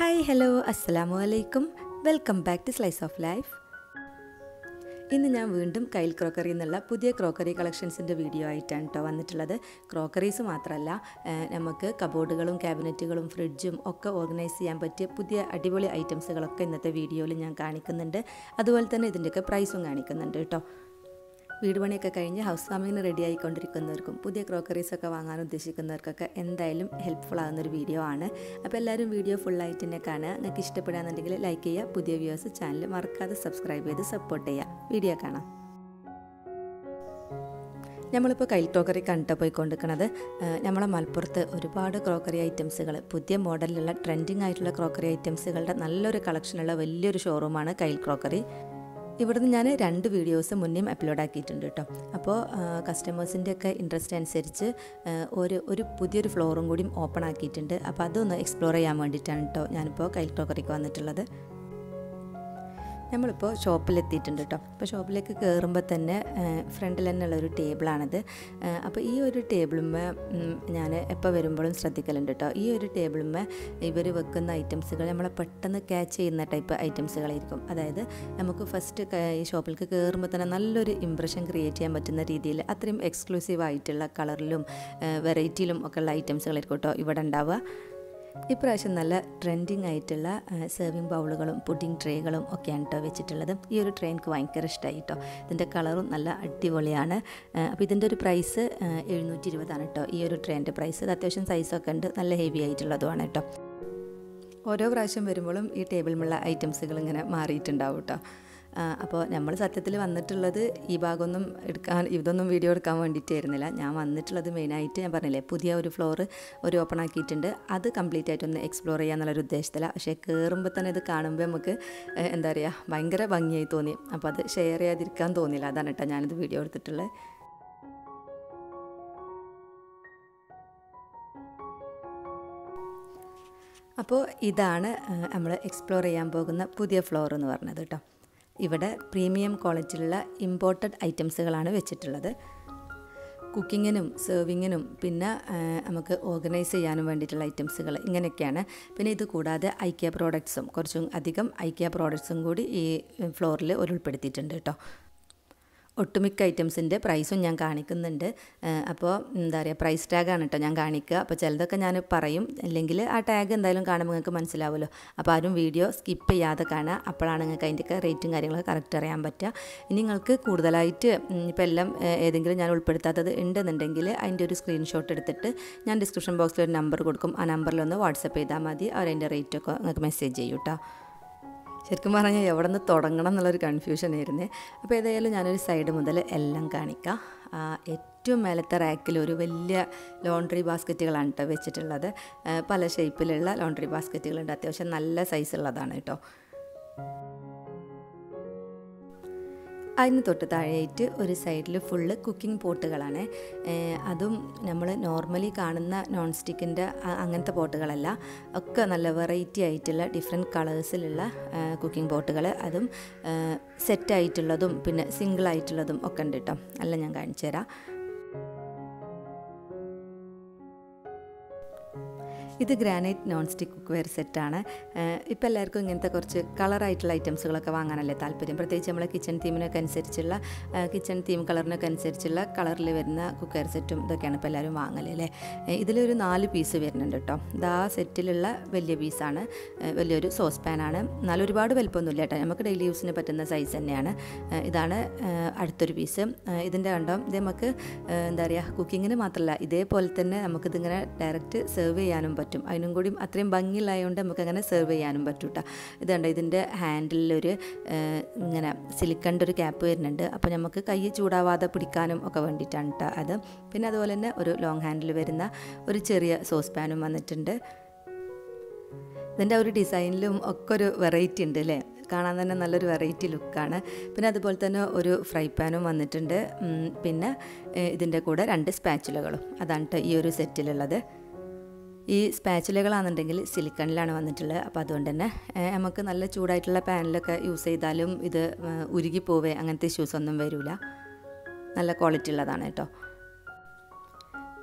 Hi hello അസ്സലാമു അലൈക്കും welcome back to slice of life. ഇന്ന് ഞാൻ വീണ്ടും കൈൽ ക്രോക്കറി എന്നുള്ള പുതിയ ക്രോക്കറി കളക്ഷൻസിൻ്റെ വീഡിയോ ആയിട്ടാണ് കേട്ടോ വന്നിട്ടുള്ളത്. ക്രോക്കറീസ് മാത്രമല്ല, നമുക്ക് കബോർഡുകളും ക്യാബിനറ്റുകളും ഫ്രിഡ്ജും ഒക്കെ ഓർഗനൈസ് ചെയ്യാൻ പറ്റിയ പുതിയ അടിപൊളി ഐറ്റംസുകളൊക്കെ ഇന്നത്തെ വീഡിയോയിൽ ഞാൻ കാണിക്കുന്നുണ്ട്. അതുപോലെ തന്നെ ഇതിൻ്റെയൊക്കെ പ്രൈസും കാണിക്കുന്നുണ്ട് കേട്ടോ. വീട് പണിയൊക്കെ കഴിഞ്ഞ് ഹൗസ് വാമിങ്ങിന് റെഡി ആയിക്കൊണ്ടിരിക്കുന്നവർക്കും പുതിയ ക്രോക്കറീസൊക്കെ വാങ്ങാൻ ഉദ്ദേശിക്കുന്നവർക്കൊക്കെ എന്തായാലും ഹെൽപ്ഫുൾ ആകുന്നൊരു വീഡിയോ ആണ്. അപ്പോൾ എല്ലാവരും വീഡിയോ ഫുള്ളായിട്ട് തന്നെ കാണുക. നിങ്ങൾക്ക് ഇഷ്ടപ്പെടുകയാണെന്നുണ്ടെങ്കിൽ ലൈക്ക് ചെയ്യുക, പുതിയ വ്യൂവേഴ്സ് ചാനൽ മറക്കാതെ സബ്സ്ക്രൈബ് ചെയ്ത് സപ്പോർട്ട് ചെയ്യുക. വീഡിയോ കാണാം. നമ്മളിപ്പോൾ കൈൽ ക്രോക്കറി കണ്ടിട്ട് പോയിക്കൊണ്ടിരിക്കുന്നത് നമ്മളെ മലപ്പുറത്ത് ഒരുപാട് ക്രോക്കറി ഐറ്റംസുകൾ, പുതിയ മോഡലിലുള്ള ട്രെൻഡിങ് ആയിട്ടുള്ള ക്രോക്കറി ഐറ്റംസുകളുടെ നല്ലൊരു കളക്ഷനുള്ള വലിയൊരു ഷോറൂമാണ് കൈൽ ക്രോക്കറി. ഇവിടുന്ന് ഞാൻ 2 വീഡിയോസ് മുന്നേയും അപ്ലോഡ് ആക്കിയിട്ടുണ്ട് കേട്ടോ. അപ്പോൾ കസ്റ്റമേഴ്സിൻ്റെയൊക്കെ ഇൻട്രസ്റ്റ് അനുസരിച്ച് ഒരു പുതിയൊരു ഫ്ലോറും കൂടി ഓപ്പൺ ആക്കിയിട്ടുണ്ട്. അപ്പോൾ അതൊന്ന് എക്സ്പ്ലോർ ചെയ്യാൻ വേണ്ടിയിട്ടാണ് കേട്ടോ ഞാനിപ്പോൾ കൈൽ ക്രോക്കറിക്ക് വന്നിട്ടുള്ളത്. നമ്മളിപ്പോൾ ഷോപ്പിലെത്തിയിട്ടുണ്ട് കേട്ടോ. അപ്പോൾ ഷോപ്പിലേക്ക് കയറുമ്പോൾ തന്നെ ഫ്രണ്ടിൽ തന്നെയുള്ള ഒരു ടേബിളാണിത്. അപ്പോൾ ഈ ഒരു ടേബിളുമ്മേ ഞാൻ എപ്പോൾ വരുമ്പോഴും ശ്രദ്ധിക്കലുണ്ട് കേട്ടോ. ഈ ഒരു ടേബിളുമ്മേ ഇവർ വെക്കുന്ന ഐറ്റംസുകൾ നമ്മളെ പെട്ടെന്ന് ക്യാച്ച് ചെയ്യുന്ന ടൈപ്പ് ഐറ്റംസുകളായിരിക്കും. അതായത് നമുക്ക് ഫസ്റ്റ് ഈ ഷോപ്പിലേക്ക് കയറുമ്പോൾ തന്നെ നല്ലൊരു ഇമ്പ്രഷൻ ക്രിയേറ്റ് ചെയ്യാൻ പറ്റുന്ന രീതിയിൽ അത്രയും എക്സ്ക്ലൂസീവ് ആയിട്ടുള്ള കളറിലും വെറൈറ്റിയിലും ഒക്കെ ഉള്ള ഐറ്റംസുകളായിരിക്കും കേട്ടോ ഇവിടെ ഉണ്ടാവുക. ഇപ്രാവശ്യം നല്ല ട്രെൻഡിങ് ആയിട്ടുള്ള സെർവിങ് ബൗളുകളും പുഡിംഗ് ട്രേകളും ഒക്കെയാണ് കേട്ടോ വെച്ചിട്ടുള്ളത്. ഈ ഒരു ട്രേ എനിക്ക് ഭയങ്കര ഇഷ്ടമായി കേട്ടോ. ഇതിൻ്റെ കളറും നല്ല അടിപൊളിയാണ്. അപ്പോൾ ഇതിൻ്റെ ഒരു പ്രൈസ് 720 കേട്ടോ. ഈ ഒരു ട്രേൻ്റെ പ്രൈസ്. ഇത് അത്യാവശ്യം സൈസൊക്കെ ഉണ്ട്, നല്ല ഹെവി ആയിട്ടുള്ളതുമാണ് കേട്ടോ. ഓരോ പ്രാവശ്യം വരുമ്പോഴും ഈ ടേബിളിലുള്ള ഐറ്റംസുകൾ ഇങ്ങനെ മാറിയിട്ടുണ്ടാവും കേട്ടോ. അപ്പോൾ നമ്മൾ സത്യത്തിൽ വന്നിട്ടുള്ളത് ഈ ഭാഗമൊന്നും ഇതൊന്നും വീഡിയോ എടുക്കാൻ വേണ്ടിയിട്ടായിരുന്നില്ല. ഞാൻ വന്നിട്ടുള്ളത് മെയിനായിട്ട് ഞാൻ പറഞ്ഞില്ലേ, പുതിയ ഒരു ഫ്ലോറ് ഓപ്പൺ ആക്കിയിട്ടുണ്ട്. അത് കംപ്ലീറ്റ് ആയിട്ടൊന്ന് എക്സ്പ്ലോർ ചെയ്യാന്നുള്ളൊരു ഉദ്ദേശത്തിലാണ്. പക്ഷേ കയറുമ്പോൾ തന്നെ ഇത് കാണുമ്പോൾ നമുക്ക് എന്താ പറയുക, ഭയങ്കര ഭംഗിയായി തോന്നി. അപ്പോൾ അത് ഷെയർ ചെയ്യാതിരിക്കാൻ തോന്നിയില്ല. അതാണ് കേട്ടോ ഞാനിത് വീഡിയോ എടുത്തിട്ടുള്ളത്. അപ്പോൾ ഇതാണ് നമ്മൾ എക്സ്പ്ലോർ ചെയ്യാൻ പോകുന്ന പുതിയ ഫ്ലോർ എന്ന് പറഞ്ഞത് കേട്ടോ. ഇവിടെ പ്രീമിയം ക്വാളിറ്റിയിലുള്ള ഇമ്പോർട്ടഡ് ഐറ്റംസുകളാണ് വെച്ചിട്ടുള്ളത്. കുക്കിങ്ങിനും സെർവിങ്ങിനും പിന്നെ നമുക്ക് ഓർഗനൈസ് ചെയ്യാനും വേണ്ടിയിട്ടുള്ള ഐറ്റംസുകൾ ഇങ്ങനെയൊക്കെയാണ്. പിന്നെ ഇത് കൂടാതെ ഐക്യ പ്രോഡക്ട്സും കുറച്ചും അധികം ഐക്യ പ്രോഡക്ട്സും കൂടി ഈ ഫ്ലോറിൽ ഉൾപ്പെടുത്തിയിട്ടുണ്ട് കേട്ടോ. ഒട്ടുമിക്ക ഐറ്റംസിൻ്റെ പ്രൈസും ഞാൻ കാണിക്കുന്നുണ്ട്. അപ്പോൾ എന്താ പറയുക, പ്രൈസ് ടാഗാണ് കേട്ടോ ഞാൻ കാണിക്കുക. അപ്പോൾ ചിലതൊക്കെ ഞാൻ പറയും, അല്ലെങ്കിൽ ആ ടാഗ് എന്തായാലും കാണുമ്പോൾ നിങ്ങൾക്ക് മനസ്സിലാവുമല്ലോ. അപ്പോൾ ആരും വീഡിയോ സ്കിപ്പ് ചെയ്യാതെ കാണുക. അപ്പോഴാണ് നിങ്ങൾക്ക് അതിൻ്റെയൊക്കെ റേറ്റും കാര്യങ്ങളൊക്കെ കറക്റ്റ് അറിയാൻ പറ്റുക. ഇനി നിങ്ങൾക്ക് കൂടുതലായിട്ട് ഇപ്പോൾ എല്ലാം ഏതെങ്കിലും ഞാൻ ഉൾപ്പെടുത്താത്തത് ഉണ്ടെന്നുണ്ടെങ്കിൽ അതിൻ്റെ ഒരു സ്ക്രീൻഷോട്ട് എടുത്തിട്ട് ഞാൻ ഡിസ്ക്രിപ്ഷൻ ബോക്സിൽ ഒരു നമ്പർ കൊടുക്കും. ആ നമ്പറിലൊന്ന് വാട്സപ്പ് ചെയ്താൽ മതി. അവരതിൻ്റെ റേറ്റൊക്കെ നിങ്ങൾക്ക് മെസ്സേജ് ചെയ്യും കേട്ടോ. ശരിക്കും പറഞ്ഞാൽ എവിടെ നിന്ന് തുടങ്ങണം എന്നുള്ളൊരു കൺഫ്യൂഷനായിരുന്നേ. അപ്പോൾ ഏതായാലും ഞാനൊരു സൈഡ് മുതൽ എല്ലാം കാണിക്കാം. ഏറ്റവും മേലത്തെ റാക്കിൽ ഒരു വലിയ ലോണ്ട്രി ബാസ്ക്കറ്റുകളാണ് കേട്ടോ വെച്ചിട്ടുള്ളത്. പല ഷേപ്പിലുള്ള ലോണ്ട്രി ബാസ്ക്കറ്റുകളുണ്ട്. അത്യാവശ്യം നല്ല സൈസുള്ളതാണ് കേട്ടോ. അതിന് തൊട്ട് താഴെയായിട്ട് ഒരു സൈഡിൽ ഫുള്ള് കുക്കിംഗ് പോട്ടുകളാണ്. അതും നമ്മൾ നോർമലി കാണുന്ന നോൺ സ്റ്റിക്കിൻ്റെ അങ്ങനത്തെ പോട്ടുകളല്ല, ഒക്കെ നല്ല വെറൈറ്റി ആയിട്ടുള്ള ഡിഫറെൻറ്റ് കളേഴ്സിലുള്ള കുക്കിംഗ് പോട്ടുകൾ. അതും സെറ്റായിട്ടുള്ളതും പിന്നെ സിംഗിളായിട്ടുള്ളതും ഒക്കെ ഉണ്ട് കേട്ടോ. എല്ലാം ഞാൻ കാണിച്ചു തരാം. ഇത് ഗ്രാനൈറ്റ് നോൺ സ്റ്റിക്ക് കുക്ക്വെയർ സെറ്റാണ്. ഇപ്പോൾ എല്ലാവർക്കും ഇങ്ങനത്തെ കുറച്ച് കളറായിട്ടുള്ള ഐറ്റംസുകളൊക്കെ വാങ്ങാനല്ലേ താല്പര്യം. പ്രത്യേകിച്ച് നമ്മളെ കിച്ചൺ തീമിനൊക്കെ അനുസരിച്ചുള്ള കിച്ചൺ തീം കളറിനൊക്കെ അനുസരിച്ചുള്ള കളറിൽ വരുന്ന കുക്ക്വെയർ സെറ്റും ഇതൊക്കെയാണ് ഇപ്പോൾ എല്ലാവരും വാങ്ങലല്ലേ. ഇതിലൊരു 4 പീസ് വരുന്നുണ്ട് കേട്ടോ. ഇതാ സെറ്റിലുള്ള വലിയ പീസാണ്, വലിയൊരു സോസ് പാനാണ്. എന്നാലും ഒരുപാട് വലുപ്പമൊന്നുമില്ല കേട്ടോ, നമുക്ക് ഡെയിലി യൂസിന് പറ്റുന്ന സൈസ് തന്നെയാണ്. ഇതാണ് അടുത്തൊരു പീസ്. ഇതിൻ്റെ കണ്ടോ, ഇത് നമുക്ക് എന്താ പറയുക, കുക്കിങ്ങിന് മാത്രമല്ല ഇതേപോലെ തന്നെ നമുക്കിതിങ്ങനെ ഡയറക്റ്റ് സെർവ് ചെയ്യാനും പറ്റും. അതിനും കൂടി അത്രയും ഭംഗിയുള്ളതുകൊണ്ട് നമുക്ക് അങ്ങനെ സെർവ് ചെയ്യാനും പറ്റും കേട്ടോ. ഇതുണ്ട്, ഇതിൻ്റെ ഹാൻഡിലൊരു ഇങ്ങനെ സിലിക്കണിൻ്റെ ഒരു ക്യാപ്പ് വരുന്നുണ്ട്. അപ്പോൾ നമുക്ക് കൈ ചൂടാവാതെ പിടിക്കാനും ഒക്കെ വേണ്ടിയിട്ടാണ് കേട്ടോ അത്. പിന്നെ അതുപോലെ തന്നെ ഒരു ലോങ് ഹാൻഡിൽ വരുന്ന ഒരു ചെറിയ സോസ് പാനും വന്നിട്ടുണ്ട്. ഇതിൻ്റെ ഒരു ഡിസൈനിലും ഒക്കെ ഒരു വെറൈറ്റി ഉണ്ട് അല്ലേ, കാണാൻ തന്നെ നല്ലൊരു വെറൈറ്റി ലുക്കാണ്. പിന്നെ അതുപോലെ തന്നെ ഒരു ഫ്രൈ പാനും വന്നിട്ടുണ്ട്. പിന്നെ ഇതിൻ്റെ കൂടെ 2 സ്പാച്ചുലകളും അതാണ് കേട്ടോ ഈ ഒരു സെറ്റിലുള്ളത്. ഈ സ്പാച്ചുലകളാണെന്നുണ്ടെങ്കിൽ സിലിക്കണിലാണ് വന്നിട്ടുള്ളത്. അപ്പോൾ അതുകൊണ്ട് തന്നെ നമുക്ക് നല്ല ചൂടായിട്ടുള്ള പാനിലൊക്കെ യൂസ് ചെയ്താലും ഇത് ഉരുകിപ്പോവേ അങ്ങനത്തെ ഇഷ്യൂസ് ഒന്നും വരില്ല. നല്ല ക്വാളിറ്റി ഉള്ളതാണ് കേട്ടോ.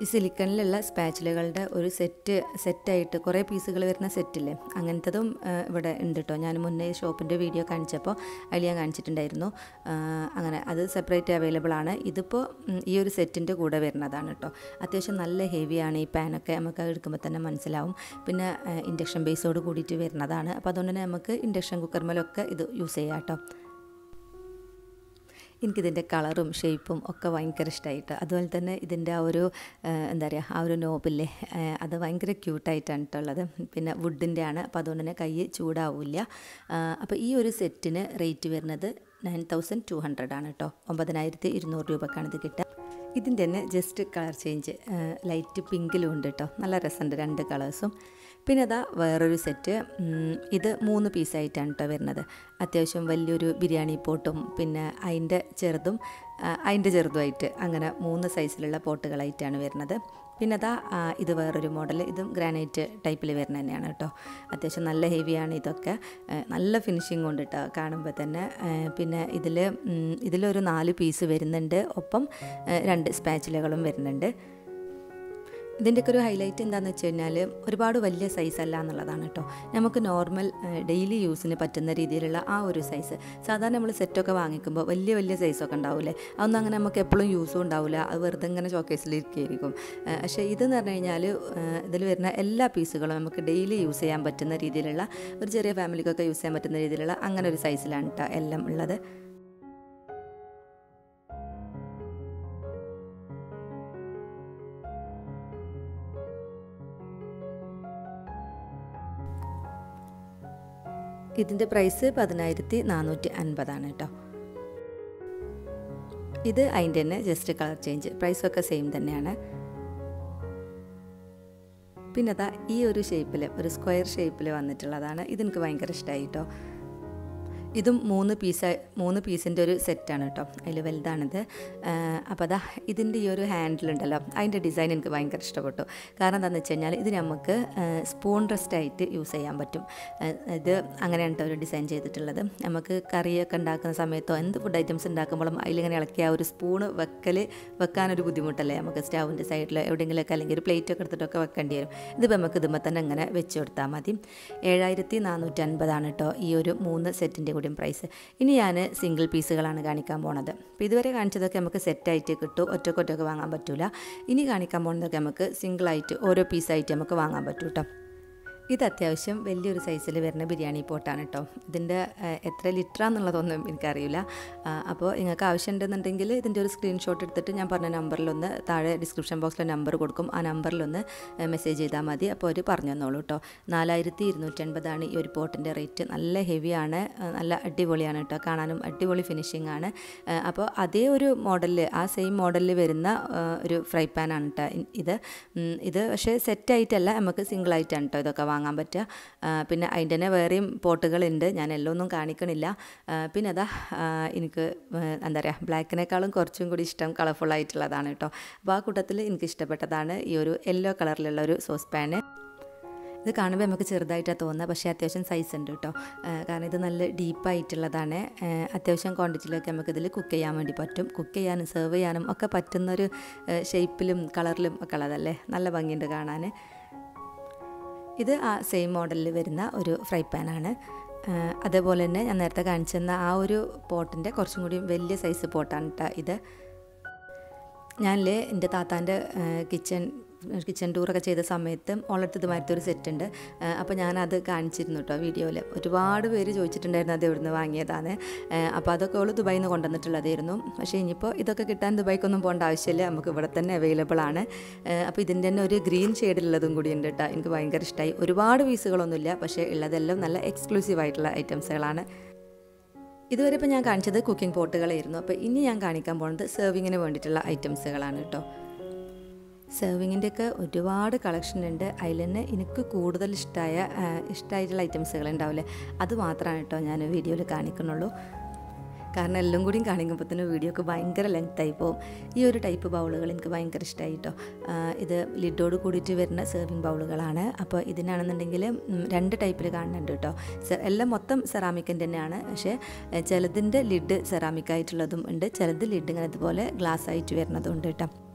ഈ സിലിക്കണിലുള്ള സ്പാച്ചിലുകളുടെ ഒരു സെറ്റായിട്ട് കുറേ പീസുകൾ വരുന്ന സെറ്റില്ലേ, അങ്ങനത്തതും ഇവിടെ ഉണ്ട് കേട്ടോ. ഞാൻ മുന്നേ ഷോപ്പിൻ്റെ വീഡിയോ കാണിച്ചപ്പോൾ അതിൽ ഞാൻ കാണിച്ചിട്ടുണ്ടായിരുന്നു. അങ്ങനെ അത് സെപ്പറേറ്റ് അവൈലബിൾ ആണ്. ഇതിപ്പോൾ ഈ ഒരു സെറ്റിൻ്റെ കൂടെ വരുന്നതാണ് കേട്ടോ. അത്യാവശ്യം നല്ല ഹെവിയാണ് ഈ പാനൊക്കെ, നമുക്ക് എടുക്കുമ്പോൾ തന്നെ മനസ്സിലാവും. പിന്നെ ഇൻഡക്ഷൻ ബേസോട് കൂടിയിട്ട് വരുന്നതാണ്. അപ്പോൾ അതുകൊണ്ട് തന്നെ നമുക്ക് ഇൻഡക്ഷൻ കുക്കർമേലൊക്കെ ഇത് യൂസ് ചെയ്യാം കേട്ടോ. എനിക്കിതിൻ്റെ കളറും ഷേപ്പും ഒക്കെ ഭയങ്കര ഇഷ്ടമായിട്ട്. അതുപോലെ തന്നെ ഇതിൻ്റെ ആ ഒരു എന്താ പറയുക, ആ ഒരു നോബില്ലേ, അത് ഭയങ്കര ക്യൂട്ടായിട്ടാണ് കേട്ടുള്ളത്. പിന്നെ വുഡിൻ്റെ ആണ്, അപ്പോൾ അതുകൊണ്ട് തന്നെ കൈ ചൂടാവില്ല. അപ്പോൾ ഈ ഒരു സെറ്റിന് റേറ്റ് വരുന്നത് 9200 ആണ് കേട്ടോ. 9200 രൂപക്കാണ് ഇത് കിട്ടുക. ഇതിൻ്റെ തന്നെ ജസ്റ്റ് കളർ ചേഞ്ച് ലൈറ്റ് പിങ്കിലും ഉണ്ട് കേട്ടോ. നല്ല രസമുണ്ട് 2 കളേഴ്സും. പിന്നെ അതാ വേറൊരു സെറ്റ്, ഇത് 3 പീസായിട്ടാണ് കേട്ടോ വരുന്നത്. അത്യാവശ്യം വലിയൊരു ബിരിയാണി പോട്ടും പിന്നെ അതിൻ്റെ ചെറുതുമായിട്ട് അങ്ങനെ 3 സൈസിലുള്ള പോട്ടുകളായിട്ടാണ് വരുന്നത്. പിന്നെ അതാ ഇത് വേറൊരു മോഡൽ, ഇതും ഗ്രാനൈറ്റ് ടൈപ്പിൽ വരുന്ന തന്നെയാണ് കേട്ടോ. അത്യാവശ്യം നല്ല ഹെവിയാണ് ഇതൊക്കെ, നല്ല ഫിനിഷിങ് കൊണ്ട് കേട്ടോ കാണുമ്പോൾ തന്നെ. പിന്നെ ഇതിലൊരു 4 പീസ് വരുന്നുണ്ട്, ഒപ്പം 2 സ്പാച്ചിലുകളും വരുന്നുണ്ട്. ഇതിൻ്റെയൊക്കെ ഒരു ഹൈലൈറ്റ് എന്താണെന്ന് വെച്ച് കഴിഞ്ഞാൽ ഒരുപാട് വലിയ സൈസല്ല എന്നുള്ളതാണ് കേട്ടോ. നമുക്ക് നോർമൽ ഡെയിലി യൂസിന് പറ്റുന്ന രീതിയിലുള്ള ആ ഒരു സൈസ്. സാധാരണ നമ്മൾ സെറ്റൊക്കെ വാങ്ങിക്കുമ്പോൾ വലിയ സൈസൊക്കെ ഉണ്ടാവില്ലേ, അതൊന്നും അങ്ങനെ നമുക്ക് എപ്പോഴും യൂസും ഉണ്ടാവില്ല, അത് വെറുതെ ഇങ്ങനെ ഷോക്കേസിലിരിക്കുകയായിരിക്കും. പക്ഷേ ഇതെന്ന് പറഞ്ഞു കഴിഞ്ഞാൽ ഇതിൽ വരുന്ന എല്ലാ പീസുകളും നമുക്ക് ഡെയിലി യൂസ് ചെയ്യാൻ പറ്റുന്ന രീതിയിലുള്ള, ഒരു ചെറിയ ഫാമിലിക്കൊക്കെ യൂസ് ചെയ്യാൻ പറ്റുന്ന രീതിയിലുള്ള അങ്ങനെ ഒരു സൈസിലാണ് കേട്ടോ എല്ലാം ഉള്ളത്. ഇതിൻ്റെ പ്രൈസ് 10450 കേട്ടോ. ഇത് അതിൻ്റെ തന്നെ ജസ്റ്റ് കളർ ചേഞ്ച്, പ്രൈസൊക്കെ സെയിം തന്നെയാണ്. പിന്നെ അതാ ഈ ഒരു ഷേപ്പിൽ, ഒരു സ്ക്വയർ ഷേപ്പിൽ വന്നിട്ടുള്ളതാണ്. ഇതെനിക്ക് ഭയങ്കര ഇഷ്ടമായി കേട്ടോ. ഇതും 3 പീസിൻ്റെ ഒരു സെറ്റാണ് കേട്ടോ, അതിൽ വലുതാണിത്. അപ്പോൾ അതാ ഇതിൻ്റെ ഈ ഒരു ഹാൻഡിലുണ്ടല്ലോ, അതിൻ്റെ ഡിസൈൻ എനിക്ക് ഭയങ്കര ഇഷ്ടപ്പെട്ടു. കാരണം എന്താണെന്ന് വെച്ച് കഴിഞ്ഞാൽ ഇത് നമുക്ക് സ്പൂൺ റെസ്റ്റായിട്ട് യൂസ് ചെയ്യാൻ പറ്റും. ഇത് അങ്ങനെയാണ് കേട്ടോ ഒരു ഡിസൈൻ ചെയ്തിട്ടുള്ളത്. നമുക്ക് കറിയൊക്കെ ഉണ്ടാക്കുന്ന സമയത്തോ എന്ത് ഫുഡ് ഐറ്റംസ് ഉണ്ടാക്കുമ്പോഴും അതിലിങ്ങനെ ഇളക്കിയ ഒരു സ്പൂണ് വെക്കാനൊരു ബുദ്ധിമുട്ടല്ലേ നമുക്ക്, സ്റ്റൗവിൻ്റെ സൈഡിൽ എവിടെയെങ്കിലുമൊക്കെ അല്ലെങ്കിൽ ഒരു പ്ലേറ്റൊക്കെ എടുത്തിട്ടൊക്കെ വെക്കേണ്ടി വരും. ഇതിപ്പോൾ നമുക്ക് ഇതുമ്പോൾ തന്നെ ഇങ്ങനെ വെച്ച് കൊടുത്താൽ മതി. 7450 കേട്ടോ ഈ ഒരു 3 സെറ്റിൻ്റെ പ്രൈസ്. ഇനി ഞാൻ സിംഗിൾ പീസുകളാണ് കാണിക്കാൻ പോണത്. അപ്പോൾ ഇതുവരെ കാണിച്ചതൊക്കെ നമുക്ക് സെറ്റായിട്ട് കിട്ടും, ഒറ്റക്കൊറ്റൊക്കെ വാങ്ങാൻ പറ്റില്ല. ഇനി കാണിക്കാൻ പോകുന്നതൊക്കെ നമുക്ക് സിംഗിളായിട്ട് ഓരോ പീസായിട്ട് നമുക്ക് വാങ്ങാൻ പറ്റും കേട്ടോ. ഇത് അത്യാവശ്യം വലിയൊരു സൈസിൽ വരുന്ന ബിരിയാണി പോട്ടാണ് കേട്ടോ. ഇതിൻ്റെ എത്ര ലിറ്ററാന്നുള്ളതൊന്നും എനിക്കറിയില്ല. അപ്പോൾ നിങ്ങൾക്ക് ആവശ്യമുണ്ടെന്നുണ്ടെങ്കിൽ ഇതിൻ്റെ ഒരു സ്ക്രീൻഷോട്ട് എടുത്തിട്ട് ഞാൻ പറഞ്ഞ നമ്പറിലൊന്ന് താഴെ ഡിസ്ക്രിപ്ഷൻ ബോക്സിൽ നമ്പർ കൊടുക്കും, ആ നമ്പറിലൊന്ന് മെസ്സേജ് ചെയ്താൽ മതി. അപ്പോൾ അവർ പറഞ്ഞു തന്നോളൂ കേട്ടോ. 4250 ഈ ഒരു പോട്ടിൻ്റെ റേറ്റ്. നല്ല ഹെവിയാണ്, നല്ല അടിപൊളിയാണ് കേട്ടോ, കാണാനും അടിപൊളി ഫിനിഷിംഗ് ആണ്. അപ്പോൾ അതേ ഒരു മോഡലിൽ, ആ സെയിം മോഡലിൽ വരുന്ന ഒരു ഫ്രൈ പാനാണ് കേട്ടോ ഇത്. പക്ഷേ സെറ്റായിട്ടല്ല, നമുക്ക് സിംഗിളായിട്ടാണ് കേട്ടോ ഇതൊക്കെ വാങ്ങാൻ പറ്റുക. പിന്നെ അതിൻ്റെ തന്നെ വേറെയും പോട്ടുകളുണ്ട്, ഞാൻ എല്ലാം ഒന്നും കാണിക്കണില്ല. പിന്നെ അതാ എനിക്ക് എന്താ പറയുക, ബ്ലാക്കിനേക്കാളും കുറച്ചും കൂടി ഇഷ്ടം കളർഫുള്ളായിട്ടുള്ളതാണ് കേട്ടോ. അപ്പോൾ ആ കൂട്ടത്തിൽ എനിക്ക് ഇഷ്ടപ്പെട്ടതാണ് ഈ ഒരു യെല്ലോ കളറിലുള്ള ഒരു സോസ് പാന്. ഇത് കാണുമ്പോൾ നമുക്ക് ചെറുതായിട്ടാണ് തോന്നുക, പക്ഷേ അത്യാവശ്യം സൈസ് ഉണ്ട് കേട്ടോ. കാരണം ഇത് നല്ല ഡീപ്പായിട്ടുള്ളതാണ്. അത്യാവശ്യം ക്വാണ്ടിറ്റിയിലൊക്കെ നമുക്കിതിൽ കുക്ക് ചെയ്യാൻ വേണ്ടി പറ്റും. കുക്ക് ചെയ്യാനും സെർവ് ചെയ്യാനും ഒക്കെ പറ്റുന്നൊരു ഷേപ്പിലും കളറിലും ഒക്കെ ഉള്ളതല്ലേ, നല്ല ഭംഗിയുണ്ട് കാണാൻ. ഇത് ആ സെയിം മോഡലിൽ വരുന്ന ഒരു ഫ്രൈ പാനാണ്. അതേപോലെ തന്നെ ഞാൻ നേരത്തെ കാണിച്ചെന്ന ആ ഒരു പോട്ടിൻ്റെ കുറച്ചും കൂടി വലിയ സൈസ് പോട്ടാണ് കേട്ടോ ഇത്. ഞാനില്ലേ എൻ്റെ താത്താൻ്റെ കിച്ചൺ ടൂറൊക്കെ ചെയ്ത സമയത്ത് ഓളടുത്ത് ഇതുമാതിരത്തെ ഒരു സെറ്റ് ഉണ്ട്. അപ്പോൾ ഞാനത് കാണിച്ചിരുന്നു കേട്ടോ വീഡിയോയിൽ. ഒരുപാട് പേര് ചോദിച്ചിട്ടുണ്ടായിരുന്നു അത് എവിടുന്ന് വാങ്ങിയതാണ്. അപ്പോൾ അതൊക്കെ ഓൾ ദുബായിൽ നിന്ന് കൊണ്ടുവന്നിട്ടുള്ളതായിരുന്നു. പക്ഷേ ഇനിയിപ്പോൾ ഇതൊക്കെ കിട്ടാൻ ദുബായിക്കൊന്നും പോകേണ്ട ആവശ്യമില്ല, നമുക്ക് ഇവിടെ തന്നെ അവൈലബിൾ ആണ്. അപ്പോൾ ഇതിൻ്റെ തന്നെ ഒരു ഗ്രീൻ ഷെയ്ഡിലുള്ളതും കൂടി ഉണ്ട് കേട്ടോ, എനിക്ക് ഭയങ്കര ഇഷ്ടമായി. ഒരുപാട് പീസുകളൊന്നുമില്ല, പക്ഷേ ഉള്ളതെല്ലാം നല്ല എക്സ്ക്ലൂസീവ് ആയിട്ടുള്ള ഐറ്റംസുകളാണ്. ഇതുവരെ ഇപ്പോൾ ഞാൻ കാണിച്ചത് കുക്കിംഗ് പോട്ടുകളായിരുന്നു. അപ്പോൾ ഇനി ഞാൻ കാണിക്കാൻ പോകുന്നത് സെർവിങ്ങിന് വേണ്ടിയിട്ടുള്ള ഐറ്റംസുകളാണ് കേട്ടോ. സെർവിങ്ങിൻ്റെയൊക്കെ ഒരുപാട് കളക്ഷൻ ഉണ്ട്. അതിൽ തന്നെ എനിക്ക് കൂടുതൽ ഇഷ്ടമായിട്ടുള്ള ഐറ്റംസുകൾ ഉണ്ടാവില്ലേ, അത് മാത്രമാണ് കേട്ടോ ഞാൻ വീഡിയോയിൽ കാണിക്കുന്നുള്ളൂ. കാരണം എല്ലാം കൂടിയും കാണിക്കുമ്പോൾ തന്നെ വീഡിയോക്ക് ഭയങ്കര ലെങ്ത്തായി പോകും. ഈ ഒരു ടൈപ്പ് ബൗളുകൾ എനിക്ക് ഭയങ്കര ഇഷ്ടമായി കേട്ടോ. ഇത് ലിഡോട് കൂടിയിട്ട് വരുന്ന സെർവിങ് ബൗളുകളാണ്. അപ്പോൾ ഇതിനാണെന്നുണ്ടെങ്കിൽ 2 ടൈപ്പിൽ കാണുന്നുണ്ട് കേട്ടോ. എല്ലാം മൊത്തം സെറാമിക്കിൻ്റെ തന്നെയാണ്, പക്ഷേ ചിലതിൻ്റെ ലിഡ് സെറാമിക് ആയിട്ടുള്ളതും ഉണ്ട്, ചിലത് ലിഡ് ഇങ്ങനെ ഇതുപോലെ ഗ്ലാസ് ആയിട്ട് വരുന്നതും ഉണ്ട് കേട്ടോ.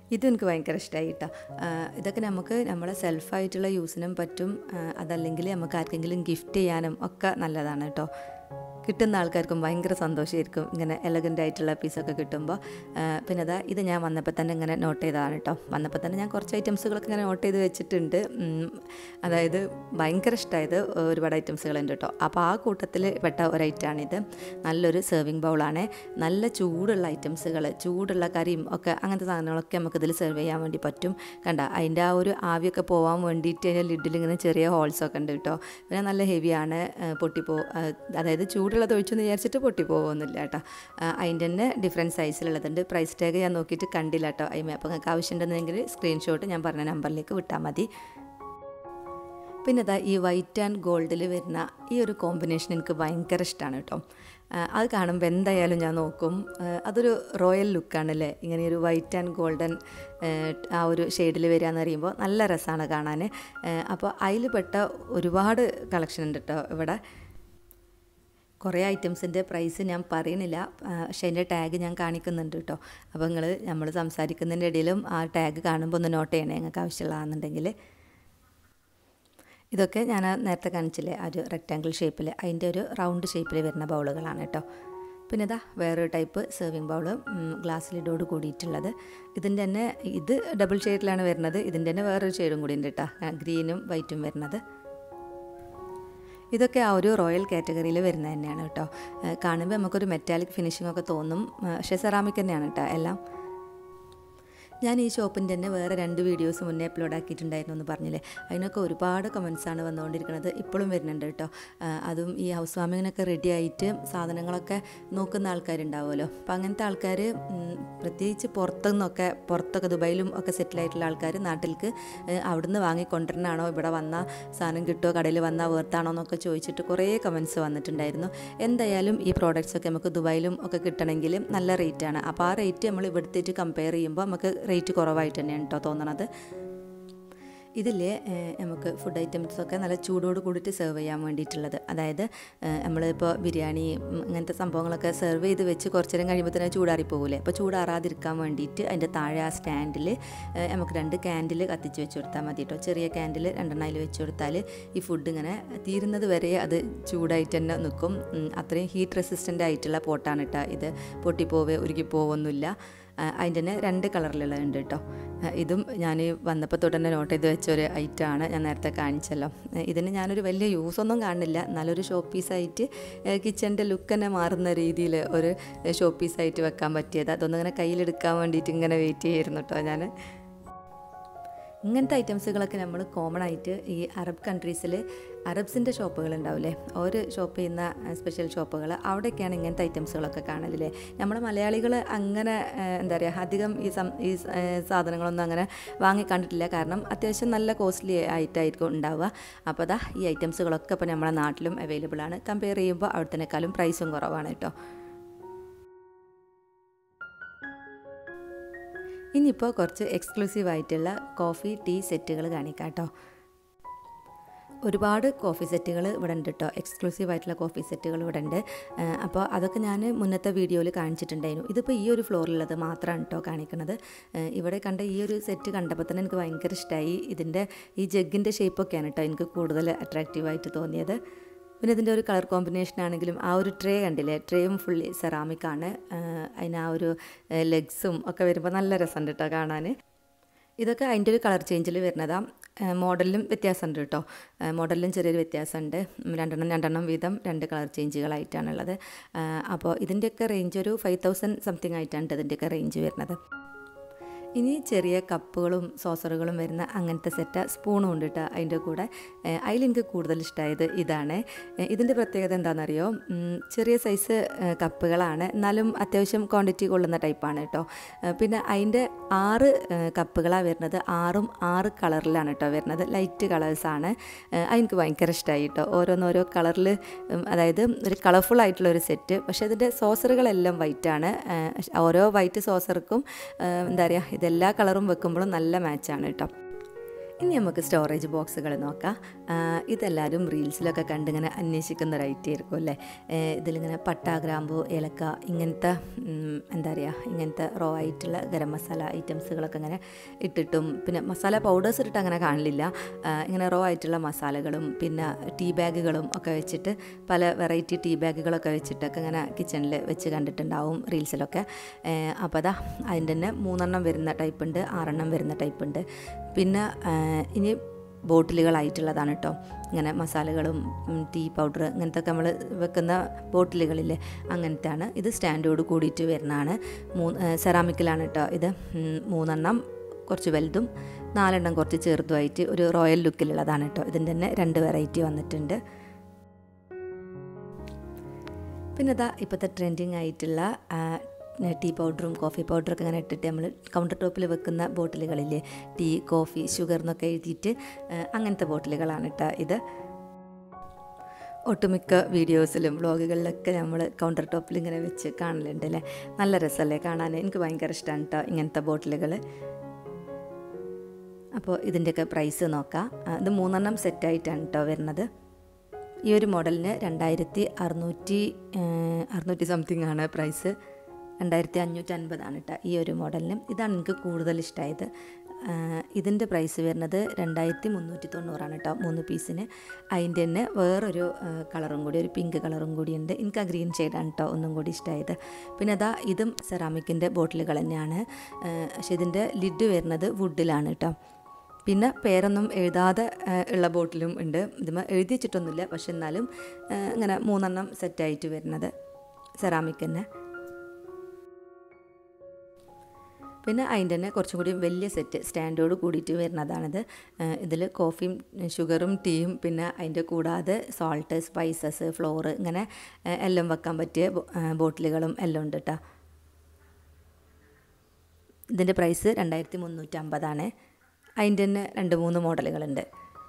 ഇതും എനിക്ക് ഭയങ്കര ഇഷ്ടമായി കേട്ടോ. ഇതൊക്കെ നമുക്ക് നമ്മളെ സെൽഫായിട്ടുള്ള യൂസിനും പറ്റും, അതല്ലെങ്കിൽ നമുക്ക് ആർക്കെങ്കിലും ഗിഫ്റ്റ് ചെയ്യാനും ഒക്കെ നല്ലതാണ് കേട്ടോ. കിട്ടുന്ന ആൾക്കാർക്കും ഭയങ്കര സന്തോഷമായിരിക്കും ഇങ്ങനെ എലഗൻ്റ് ആയിട്ടുള്ള പീസൊക്കെ കിട്ടുമ്പോൾ. പിന്നെ അതാ ഇത് ഞാൻ വന്നപ്പോൾ തന്നെ ഇങ്ങനെ നോട്ട് ചെയ്തതാണ് കേട്ടോ. വന്നപ്പോൾ തന്നെ ഞാൻ കുറച്ച് ഐറ്റംസുകളൊക്കെ ഇങ്ങനെ നോട്ട് ചെയ്ത് വെച്ചിട്ടുണ്ട്. അതായത് ഭയങ്കര ഇഷ്ടമായത് ഒരുപാട് ഐറ്റംസുകളുണ്ട് കേട്ടോ. അപ്പോൾ ആ കൂട്ടത്തിൽ പെട്ട ഒരു ഐറ്റമാണിത്. നല്ലൊരു സെർവിങ് ബൗളാണ്. നല്ല ചൂടുള്ള ഐറ്റംസുകൾ, ചൂടുള്ള കറിയും ഒക്കെ അങ്ങനത്തെ സാധനങ്ങളൊക്കെ നമുക്കിതിൽ സെർവ് ചെയ്യാൻ വേണ്ടി പറ്റും. കണ്ട അതിൻ്റെ ആ ഒരു ആവിയൊക്കെ പോകാൻ വേണ്ടിയിട്ട് അതിൻ്റെ ലിഡിൽ ഇങ്ങനെ ചെറിയ ഹോൾസൊക്കെ ഉണ്ട് കേട്ടോ. പിന്നെ നല്ല ഹെവിയാണ്, അതായത് ചൂടുള്ളത് ഒഴിച്ചെന്ന് വിചാരിച്ചിട്ട് പൊട്ടിപ്പോകുന്നില്ല കേട്ടോ. അതിൻ്റെ തന്നെ ഡിഫറെൻറ്റ് സൈസിലുള്ളതുണ്ട്. പ്രൈസ് ടാഗ് ഞാൻ നോക്കിയിട്ട് കണ്ടില്ല കേട്ടോ. അതിന് അപ്പോൾ നിങ്ങൾക്ക് ആവശ്യമുണ്ടെന്നെങ്കിൽ സ്ക്രീൻഷോട്ട് ഞാൻ പറഞ്ഞ നമ്പറിലേക്ക് വിട്ടാൽ മതി. പിന്നെ അതാ ഈ വൈറ്റ് ആൻഡ് ഗോൾഡിൽ വരുന്ന ഈ ഒരു കോമ്പിനേഷൻ എനിക്ക് ഭയങ്കര ഇഷ്ടമാണ് കേട്ടോ. അത് കാണുമ്പോൾ എന്തായാലും ഞാൻ നോക്കും. അതൊരു റോയൽ ലുക്കാണല്ലേ, ഇങ്ങനെ ഒരു വൈറ്റ് ആൻഡ് ഗോൾഡൻ ആ ഒരു ഷെയ്ഡിൽ വരിക എന്ന് പറയുമ്പോൾ നല്ല രസമാണ് കാണാൻ. അപ്പോൾ അതിൽ പെട്ട ഒരുപാട് കളക്ഷൻ ഉണ്ട് കേട്ടോ ഇവിടെ. കുറേ ഐറ്റംസിൻ്റെ പ്രൈസ് ഞാൻ പറയുന്നില്ല, പക്ഷേ അതിൻ്റെ ടാഗ് ഞാൻ കാണിക്കുന്നുണ്ട് കേട്ടോ. അപ്പോൾ നമ്മൾ സംസാരിക്കുന്നതിൻ്റെ ഇടയിലും ആ ടാഗ് കാണുമ്പോൾ ഒന്ന് നോട്ട് ചെയ്യണേ നിങ്ങൾക്ക് ആവശ്യമുള്ളതാണെന്നുണ്ടെങ്കിൽ. ഇതൊക്കെ ഞാൻ നേരത്തെ കാണിച്ചില്ലേ ആ ഒരു റെക്റ്റാങ്കിൾ ഷേപ്പിൽ, അതിൻ്റെ ഒരു റൗണ്ട് ഷേപ്പിൽ വരുന്ന ബൗളുകളാണ് കേട്ടോ. പിന്നെ ഇതാ വേറൊരു ടൈപ്പ് സെർവിങ് ബൗൾ, ഗ്ലാസ് ലിഡോട് കൂടിയിട്ടുള്ളത്. ഇതിൻ്റെ തന്നെ ഇത് ഡബിൾ ഷെയ്ഡിലാണ് വരുന്നത്. ഇതിൻ്റെ തന്നെ വേറൊരു ഷെയ്ഡും കൂടി ഉണ്ട് കേട്ടോ, ഗ്രീനും വൈറ്റും വരുന്നത്. ഇതൊക്കെ ആ ഒരു റോയൽ കാറ്റഗറിയിൽ വരുന്നത് തന്നെയാണ് കേട്ടോ. കാണുമ്പോൾ നമുക്കൊരു മെറ്റാലിക് ഫിനിഷിംഗ് ഒക്കെ തോന്നും, പക്ഷേ സെറാമിക് തന്നെയാണ് കേട്ടോ എല്ലാം. ഞാൻ ഈ ഷോപ്പിൻ്റെ തന്നെ വേറെ 2 വീഡിയോസ് മുന്നേ അപ്ലോഡ് ആക്കിയിട്ടുണ്ടായിരുന്നു എന്ന് പറഞ്ഞില്ലേ, അതിനൊക്കെ ഒരുപാട് കമൻസാണ് വന്നുകൊണ്ടിരിക്കുന്നത്, ഇപ്പോഴും വരുന്നുണ്ട് കേട്ടോ. അതും ഈ ഹൗസ് വാമിങ്ങിനൊക്കെ റെഡി ആയിട്ട് സാധനങ്ങളൊക്കെ നോക്കുന്ന ആൾക്കാരുണ്ടാവുമല്ലോ. അപ്പോൾ അങ്ങനത്തെ ആൾക്കാർ പ്രത്യേകിച്ച് പുറത്തൊക്കെ ദുബായിലും ഒക്കെ സെറ്റിലായിട്ടുള്ള ആൾക്കാർ നാട്ടിലേക്ക് അവിടുന്ന് വാങ്ങിക്കൊണ്ടിരുന്നാണോ, ഇവിടെ വന്ന സാധനം കിട്ടുമോ, കടയിൽ വന്നാൽ വേർത്താണോ എന്നൊക്കെ ചോദിച്ചിട്ട് കുറേ കമൻസ് വന്നിട്ടുണ്ടായിരുന്നു. എന്തായാലും ഈ പ്രോഡക്റ്റ്സൊക്കെ നമുക്ക് ദുബായിലും ഒക്കെ കിട്ടണമെങ്കിൽ നല്ല റേറ്റാണ്. അപ്പോൾ ആ റേറ്റ് നമ്മൾ ഇവിടുത്തേക്ക് കമ്പയർ ചെയ്യുമ്പോൾ നമുക്ക് റേറ്റ് കുറവായിട്ട് തന്നെയാണ് കേട്ടോ തോന്നണത്. ഇതില്ലേ നമുക്ക് ഫുഡ് ഐറ്റംസൊക്കെ നല്ല ചൂടോട് കൂടിയിട്ട് സെർവ് ചെയ്യാൻ വേണ്ടിയിട്ടുള്ളത്. അതായത് നമ്മളിപ്പോൾ ബിരിയാണി അങ്ങനത്തെ സംഭവങ്ങളൊക്കെ സെർവ് ചെയ്ത് വെച്ച് കുറച്ച് നേരം കഴിയുമ്പോൾ തന്നെ ചൂടാറിപ്പോകില്ലേ. അപ്പോൾ ചൂടാറാതിരിക്കാൻ വേണ്ടിയിട്ട് അതിൻ്റെ താഴെ ആ സ്റ്റാൻഡിൽ നമുക്ക് 2 കാൻഡിൽ കത്തിച്ച് വെച്ച് കൊടുത്താൽ മതി കേട്ടോ. ചെറിയ കാൻഡിൽ 2 അതിൽ വെച്ച് കൊടുത്താൽ ഈ ഫുഡ് ഇങ്ങനെ തീരുന്നത് വരെ അത് ചൂടായിട്ട് തന്നെ നിൽക്കും. അത്രയും ഹീറ്റ് റെസിസ്റ്റൻ്റ് ആയിട്ടുള്ള പോട്ടാണ് കേട്ടോ ഇത്. ഉരുകിപ്പോവൊന്നുമില്ല. അതിൻ്റെ തന്നെ 2 കളറിലുള്ളതുണ്ട് കേട്ടോ. ഇതും ഞാൻ വന്നപ്പോൾ തൊട്ട് തന്നെ നോട്ട് ചെയ്ത് വെച്ചൊരു ഐറ്റമാണ്, ഞാൻ നേരത്തെ കാണിച്ചല്ലോ. ഇതിന് ഞാനൊരു വലിയ യൂസൊന്നും കാണുന്നില്ല, നല്ലൊരു ഷോ പീസായിട്ട് കിച്ചൻ്റെ ലുക്ക് തന്നെ മാറുന്ന രീതിയിൽ ഒരു ഷോ പീസായിട്ട് വെക്കാൻ പറ്റിയത്. അതൊന്നിങ്ങനെ കയ്യിലെടുക്കാൻ വേണ്ടിയിട്ട് ഇങ്ങനെ വെയിറ്റ് ചെയ്യായിരുന്നു കേട്ടോ ഞാൻ. ഇങ്ങനത്തെ ഐറ്റംസുകളൊക്കെ നമ്മൾ കോമൺ ആയിട്ട് ഈ അറബ് കൺട്രീസിൽ അറബ്സിൻ്റെ ഷോപ്പുകൾ ഉണ്ടാവില്ലേ, ഒരു ഷോപ്പ് ചെയ്യുന്ന സ്പെഷ്യൽ ഷോപ്പുകൾ, അവിടെയൊക്കെയാണ് ഇങ്ങനത്തെ ഐറ്റംസുകളൊക്കെ കാണലില്ലേ. നമ്മുടെ മലയാളികൾ അങ്ങനെ എന്താ പറയുക, അധികം ഈ സാധനങ്ങളൊന്നും അങ്ങനെ വാങ്ങി കണ്ടിട്ടില്ല. കാരണം അത്യാവശ്യം നല്ല കോസ്റ്റ്ലി ആയിട്ടായിരിക്കും ഉണ്ടാവുക. അപ്പോൾ അതാ ഈ ഐറ്റംസുകളൊക്കെ ഇപ്പോൾ നമ്മുടെ നാട്ടിലും അവൈലബിൾ ആണ്. കമ്പയർ ചെയ്യുമ്പോൾ അവിടത്തേക്കാളും പ്രൈസും കുറവാണ് കേട്ടോ. ഇനിയിപ്പോൾ കുറച്ച് എക്സ്ക്ലൂസീവായിട്ടുള്ള കോഫി ടീ സെറ്റുകൾ കാണിക്കാം കേട്ടോ. ഒരുപാട് കോഫി സെറ്റുകൾ ഇവിടെ ഉണ്ട് കേട്ടോ, എക്സ്ക്ലൂസീവായിട്ടുള്ള കോഫി സെറ്റുകൾ ഇവിടെ ഉണ്ട്. അപ്പോൾ അതൊക്കെ ഞാൻ മുന്നത്തെ വീഡിയോയിൽ കാണിച്ചിട്ടുണ്ടായിരുന്നു. ഇതിപ്പോൾ ഈ ഒരു ഫ്ലോറിലുള്ളത് മാത്രമാണ് കേട്ടോ കാണിക്കുന്നത്. ഇവിടെ കണ്ട ഈ ഒരു സെറ്റ് കണ്ടപ്പോൾ തന്നെ എനിക്ക് ഭയങ്കര ഇഷ്ടമായി. ഇതിൻ്റെ ഈ ജഗ്ഗിൻ്റെ ഷേപ്പൊക്കെയാണ് കേട്ടോ എനിക്ക് കൂടുതൽ അട്രാക്റ്റീവായിട്ട് തോന്നിയത്. പിന്നെ ഇതിൻ്റെ ഒരു കളർ കോമ്പിനേഷൻ ആണെങ്കിലും ആ ഒരു ട്രേ കണ്ടില്ലേ, ട്രേയും ഫുള്ളി സെറാമിക്കാണ്. അതിന് ആ ഒരു ലെഗ്സും ഒക്കെ വരുമ്പോൾ നല്ല രസമുണ്ട് കേട്ടോ കാണാൻ. ഇതൊക്കെ അതിൻ്റെ ഒരു കളർ ചേഞ്ചിൽ വരുന്നതാണ്. മോഡലിലും വ്യത്യാസമുണ്ട് കേട്ടോ, മോഡലിലും ചെറിയൊരു വ്യത്യാസമുണ്ട്. 2 വീതം 2 കളർ ചേഞ്ചുകളായിട്ടാണുള്ളത്. അപ്പോൾ ഇതിൻ്റെയൊക്കെ റേഞ്ച് ഒരു 5000 സംതിങ് ആയിട്ടാണ് ഇതിൻ്റെയൊക്കെ റേഞ്ച് വരുന്നത്. ഇനി ചെറിയ കപ്പുകളും സോസറുകളും വരുന്ന അങ്ങനത്തെ സെറ്റ് സ്പൂണും ഉണ്ട് കേട്ടോ അതിൻ്റെ കൂടെ. അതിലെനിക്ക് കൂടുതൽ ഇഷ്ടമായത് ഇതാണ്. ഇതിൻ്റെ പ്രത്യേകത എന്താണെന്നറിയോ, ചെറിയ സൈസ് കപ്പുകളാണ്, എന്നാലും അത്യാവശ്യം ക്വാണ്ടിറ്റി കൊള്ളുന്ന ടൈപ്പാണ് കേട്ടോ. പിന്നെ അതിൻ്റെ 6 കപ്പുകളാണ് വരുന്നത്. 6 കളറിലാണ് കേട്ടോ വരുന്നത്, ലൈറ്റ് കളേഴ്സാണ്. അതെനിക്ക് ഭയങ്കര ഇഷ്ടമായി കേട്ടോ. ഓരോ കളറിൽ, അതായത് ഒരു കളർഫുൾ ആയിട്ടുള്ളൊരു സെറ്റ്. പക്ഷേ ഇതിൻ്റെ സോസറുകളെല്ലാം വൈറ്റാണ്. ഓരോ വൈറ്റ് സോസർക്കും എന്താ പറയുക, ഇതെല്ലാ കളറും വെക്കുമ്പോഴും നല്ല മാച്ചാണ് കേട്ടോ. ഇനി നമുക്ക് സ്റ്റോറേജ് ബോക്സുകൾ നോക്കാം. ഇതെല്ലാവരും റീൽസിലൊക്കെ കണ്ടിങ്ങനെ അന്വേഷിക്കുന്ന ഒരു ഐറ്റം ആയിരിക്കും അല്ലേ. ഇതിലിങ്ങനെ പട്ട, ഗ്രാമ്പു, ഏലക്ക ഇങ്ങനത്തെ എന്താ പറയുക, ഇങ്ങനത്തെ റോ ആയിട്ടുള്ള ഗരം മസാല ഐറ്റംസുകളൊക്കെ ഇങ്ങനെ ഇട്ടിട്ടും, പിന്നെ മസാല പൗഡേഴ്സ് ഇട്ടിട്ട് അങ്ങനെ കാണില്ല. ഇങ്ങനെ റോ ആയിട്ടുള്ള മസാലകളും പിന്നെ ടീ ബാഗുകളും ഒക്കെ വെച്ചിട്ട്, പല വെറൈറ്റി ടീ ബാഗുകളൊക്കെ വെച്ചിട്ടൊക്കെ ഇങ്ങനെ കിച്ചണിൽ വെച്ച് കണ്ടിട്ടുണ്ടാവും റീൽസിലൊക്കെ. അപ്പോൾ അതാ അതിൻ്റെ തന്നെ 3 വരുന്ന ടൈപ്പ് ഉണ്ട്, 6 വരുന്ന ടൈപ്പ് ഉണ്ട്. പിന്നെ ഇനി ബോട്ടിലുകളായിട്ടുള്ളതാണ് കേട്ടോ. ഇങ്ങനെ മസാലകളും ടീ പൗഡർ ഇങ്ങനത്തെ ഒക്കെ നമ്മൾ വെക്കുന്ന ബോട്ടിലുകളില്ലേ, അങ്ങനത്തെയാണ്. ഇത് സ്റ്റാൻഡോട് കൂടിയിട്ട് വരുന്നതാണ്. സെറാമിക്കിലാണ് കേട്ടോ ഇത്. 3 കുറച്ച് വലുതും 4 കുറച്ച് ചെറുതുമായിട്ട് ഒരു റോയൽ ലുക്കിലുള്ളതാണ് കേട്ടോ. ഇതിൻ്റെ തന്നെ 2 വെറൈറ്റി വന്നിട്ടുണ്ട്. പിന്നെ ഇതാ ഇപ്പോഴത്തെ ട്രെൻഡിങ് ആയിട്ടുള്ള ടീ പൗഡറും കോഫി പൗഡറൊക്കെ ഇങ്ങനെ ഇട്ടിട്ട് നമ്മൾ കൗണ്ടർ ടോപ്പിൽ വെക്കുന്ന ബോട്ടിലുകളില്ലേ, ടീ, കോഫി, ഷുഗർ എന്നൊക്കെ എഴുതിയിട്ട് അങ്ങനത്തെ ബോട്ടിലുകളാണ് കേട്ടോ ഇത്. ഒട്ടുമിക്ക വീഡിയോസിലും വ്ളോഗുകളിലൊക്കെ നമ്മൾ കൗണ്ടർ ടോപ്പിൽ ഇങ്ങനെ വെച്ച് കാണലുണ്ട് അല്ലേ. നല്ല രസമല്ലേ കാണാൻ. എനിക്ക് ഭയങ്കര ഇഷ്ടമാണ് കേട്ടോ ഇങ്ങനത്തെ ബോട്ടിലുകൾ. അപ്പോൾ ഇതിൻ്റെയൊക്കെ പ്രൈസ് നോക്കാം. ഇത് 3 സെറ്റായിട്ടാണ് കേട്ടോ വരുന്നത്. ഈ ഒരു മോഡലിന് 2600 സംതിങ് ആണ് പ്രൈസ്. 2550 കേട്ടോ ഈ ഒരു മോഡലിന്. ഇതാണ് എനിക്ക് കൂടുതൽ ഇഷ്ടമായത്. ഇതിൻ്റെ പ്രൈസ് വരുന്നത് 2390 കേട്ടോ 3 പീസിന്. അതിൻ്റെ തന്നെ വേറൊരു കളറും കൂടി, ഒരു പിങ്ക് കളറും കൂടി ഉണ്ട്. എനിക്ക് ആ ഗ്രീൻ ഷെയ്ഡാണ് കേട്ടോ ഒന്നും കൂടി ഇഷ്ടമായത്. പിന്നെ അതാ ഇതും സെറാമിക്കിൻ്റെ ബോട്ടിലുകൾ തന്നെയാണ്. പക്ഷെ ഇതിൻ്റെ ലിഡ് വരുന്നത് വുഡിലാണ് കേട്ടോ. പിന്നെ പേരൊന്നും എഴുതാതെ ഉള്ള ബോട്ടിലും ഉണ്ട്. ഇതിന് എഴുതി വെച്ചിട്ടൊന്നുമില്ല, പക്ഷെ എന്നാലും ഇങ്ങനെ 3 സെറ്റായിട്ട് വരുന്നത് സെറാമിക് തന്നെ. പിന്നെ അതിൻ്റെ തന്നെ കുറച്ചും കൂടി വലിയ സെറ്റ് സ്റ്റാൻഡോട് കൂടിയിട്ട് വരുന്നതാണിത്. ഇതിൽ കോഫിയും ഷുഗറും ടീയും പിന്നെ അതിൻ്റെ കൂടാതെ സോൾട്ട്, സ്പൈസസ്, ഫ്ലോറ് ഇങ്ങനെ എല്ലാം വെക്കാൻ പറ്റിയ ബോട്ടിലുകളും എല്ലാം ഉണ്ട് കേട്ടോ. ഇതിൻ്റെ പ്രൈസ് 2350. അതിൻ്റെ തന്നെ 2-3 മോഡലുകളുണ്ട്.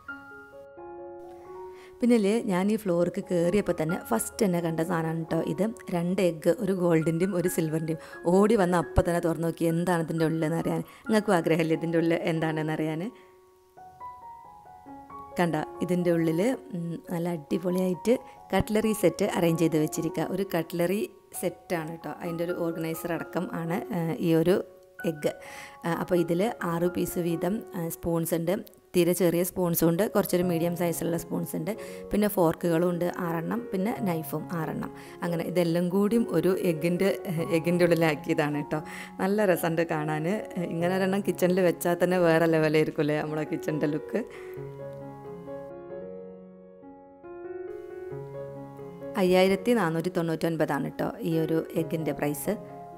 പിന്നെ ഞാൻ ഈ ഫ്ലോർക്ക് കയറിയപ്പോൾ തന്നെ ഫസ്റ്റ് തന്നെ കണ്ട സാധനമാണ് കേട്ടോ ഇത്. 2 എഗ്ഗ്, ഒരു ഗോൾഡിൻ്റെയും ഒരു സിൽവറിൻ്റെയും. ഓടി വന്ന് അപ്പം തന്നെ തുറന്നു നോക്കി എന്താണ് ഇതിൻ്റെ ഉള്ളിലെന്ന് അറിയാൻ. നിങ്ങൾക്കും ആഗ്രഹമില്ലേ ഇതിൻ്റെ ഉള്ളിൽ എന്താണെന്ന് അറിയാൻ? കണ്ട, ഇതിൻ്റെ ഉള്ളിൽ നല്ല അടിപൊളിയായിട്ട് കട്ട്ലറി സെറ്റ് അറേഞ്ച് ചെയ്ത് വെച്ചിരിക്കുക. ഒരു കട്ട്ലറി സെറ്റാണ് കേട്ടോ. അതിൻ്റെ ഒരു ഓർഗനൈസർ അടക്കം ആണ് ഈ ഒരു എഗ്ഗ്. അപ്പോൾ ഇതിൽ 6 പീസ് വീതം സ്പൂൺസ് ഉണ്ട്. തീരെ ചെറിയ സ്പൂൺസും ഉണ്ട്, കുറച്ചൊരു മീഡിയം സൈസിലുള്ള സ്പൂൺസ് ഉണ്ട്. പിന്നെ ഫോർക്കുകളും ഉണ്ട് 6 പിന്നെ നൈഫും 6. അങ്ങനെ ഇതെല്ലാം കൂടിയും ഒരു എഗ്ഗിൻ്റെ ഉള്ളിലാക്കിയതാണ് കേട്ടോ. നല്ല രസമുണ്ട് കാണാൻ. ഇങ്ങനെ 2 കിച്ചണിൽ വെച്ചാൽ തന്നെ വേറെ ലെവലായിരിക്കുമല്ലേ നമ്മളെ കിച്ചണിൻ്റെ ലുക്ക്. 5499 കേട്ടോ ഈ ഒരു എഗ്ഗിൻ്റെ പ്രൈസ്.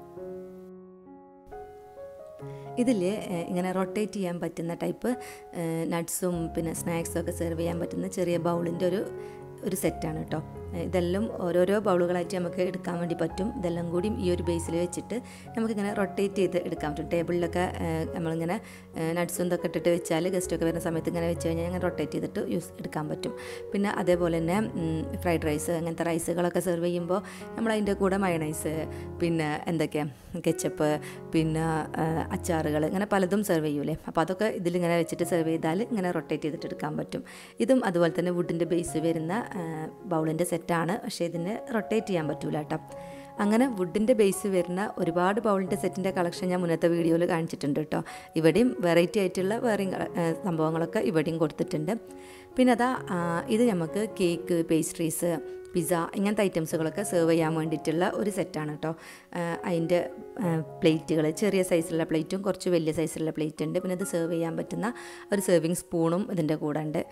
ഇതിൽ ഇങ്ങനെ റൊട്ടേറ്റ് ചെയ്യാൻ പറ്റുന്ന ടൈപ്പ് നട്ട്സും പിന്നെ സ്നാക്സൊക്കെ സെർവ് ചെയ്യാൻ പറ്റുന്ന ചെറിയ ബൗളിൻ്റെ ഒരു സെറ്റാണ് കേട്ടോ. ഇതെല്ലാം ഓരോരോ ബൗളുകളായിട്ട് നമുക്ക് എടുക്കാൻ വേണ്ടി പറ്റും. ഇതെല്ലാം കൂടി ഈ ഒരു ബേസിൽ വെച്ചിട്ട് നമുക്കിങ്ങനെ റൊട്ടേറ്റ് ചെയ്ത് എടുക്കാൻ പറ്റും. ടേബിളിലൊക്കെ നമ്മളിങ്ങനെ നട്ട്സും ഇതൊക്കെ ഇട്ടിട്ട് വെച്ചാൽ ഗസ്റ്റൊക്കെ വരുന്ന സമയത്ത് ഇങ്ങനെ വെച്ച് കഴിഞ്ഞാൽ ഇങ്ങനെ റൊട്ടേറ്റ് ചെയ്തിട്ട് എടുക്കാൻ പറ്റും. പിന്നെ അതേപോലെ തന്നെ ഫ്രൈഡ് റൈസ് അങ്ങനത്തെ റൈസുകളൊക്കെ സെർവ് ചെയ്യുമ്പോൾ നമ്മളതിൻ്റെ കൂടെ മയണൈസ്, പിന്നെ എന്തൊക്കെയാണ് കെച്ചപ്പ്, പിന്നെ അച്ചാറുകൾ ഇങ്ങനെ പലതും സെർവ് ചെയ്യൂലേ. അപ്പോൾ അതൊക്കെ ഇതിലിങ്ങനെ വെച്ചിട്ട് സെർവ് ചെയ്താൽ ഇങ്ങനെ റൊട്ടേറ്റ് ചെയ്തിട്ട് എടുക്കാൻ പറ്റും. ഇതും അതുപോലെ തന്നെ വുഡിൻ്റെ ബേസ് വരുന്ന ബൗളിൻ്റെ സെറ്റാണ്. പക്ഷേ ഇതിന് റൊട്ടേറ്റ് ചെയ്യാൻ പറ്റൂല കേട്ടോ. അങ്ങനെ വുഡിൻ്റെ ബേസ് വരുന്ന ഒരുപാട് ബൗളിൻ്റെ സെറ്റിൻ്റെ കളക്ഷൻ ഞാൻ മുന്നത്തെ വീഡിയോയിൽ കാണിച്ചിട്ടുണ്ട് കേട്ടോ. ഇവിടെയും വെറൈറ്റി ആയിട്ടുള്ള വേറെയും സംഭവങ്ങളൊക്കെ ഇവിടെയും കൊടുത്തിട്ടുണ്ട്. പിന്നെ അതാ ഇത് നമുക്ക് കേക്ക്, പേസ്ട്രീസ്, പിസ്സ ഇങ്ങനത്തെ ഐറ്റംസുകളൊക്കെ സെർവ് ചെയ്യാൻ വേണ്ടിയിട്ടുള്ള ഒരു സെറ്റാണ് കേട്ടോ. അതിൻ്റെ പ്ലേറ്റുകൾ ചെറിയ സൈസിലുള്ള പ്ലേറ്റും കുറച്ച് വലിയ സൈസിലുള്ള പ്ലേറ്റ് ഉണ്ട്. പിന്നെ ഇത് സെർവ് ചെയ്യാൻ പറ്റുന്ന ഒരു സെർവിങ് സ്പൂണും ഇതിൻ്റെ കൂടെ ഉണ്ട്.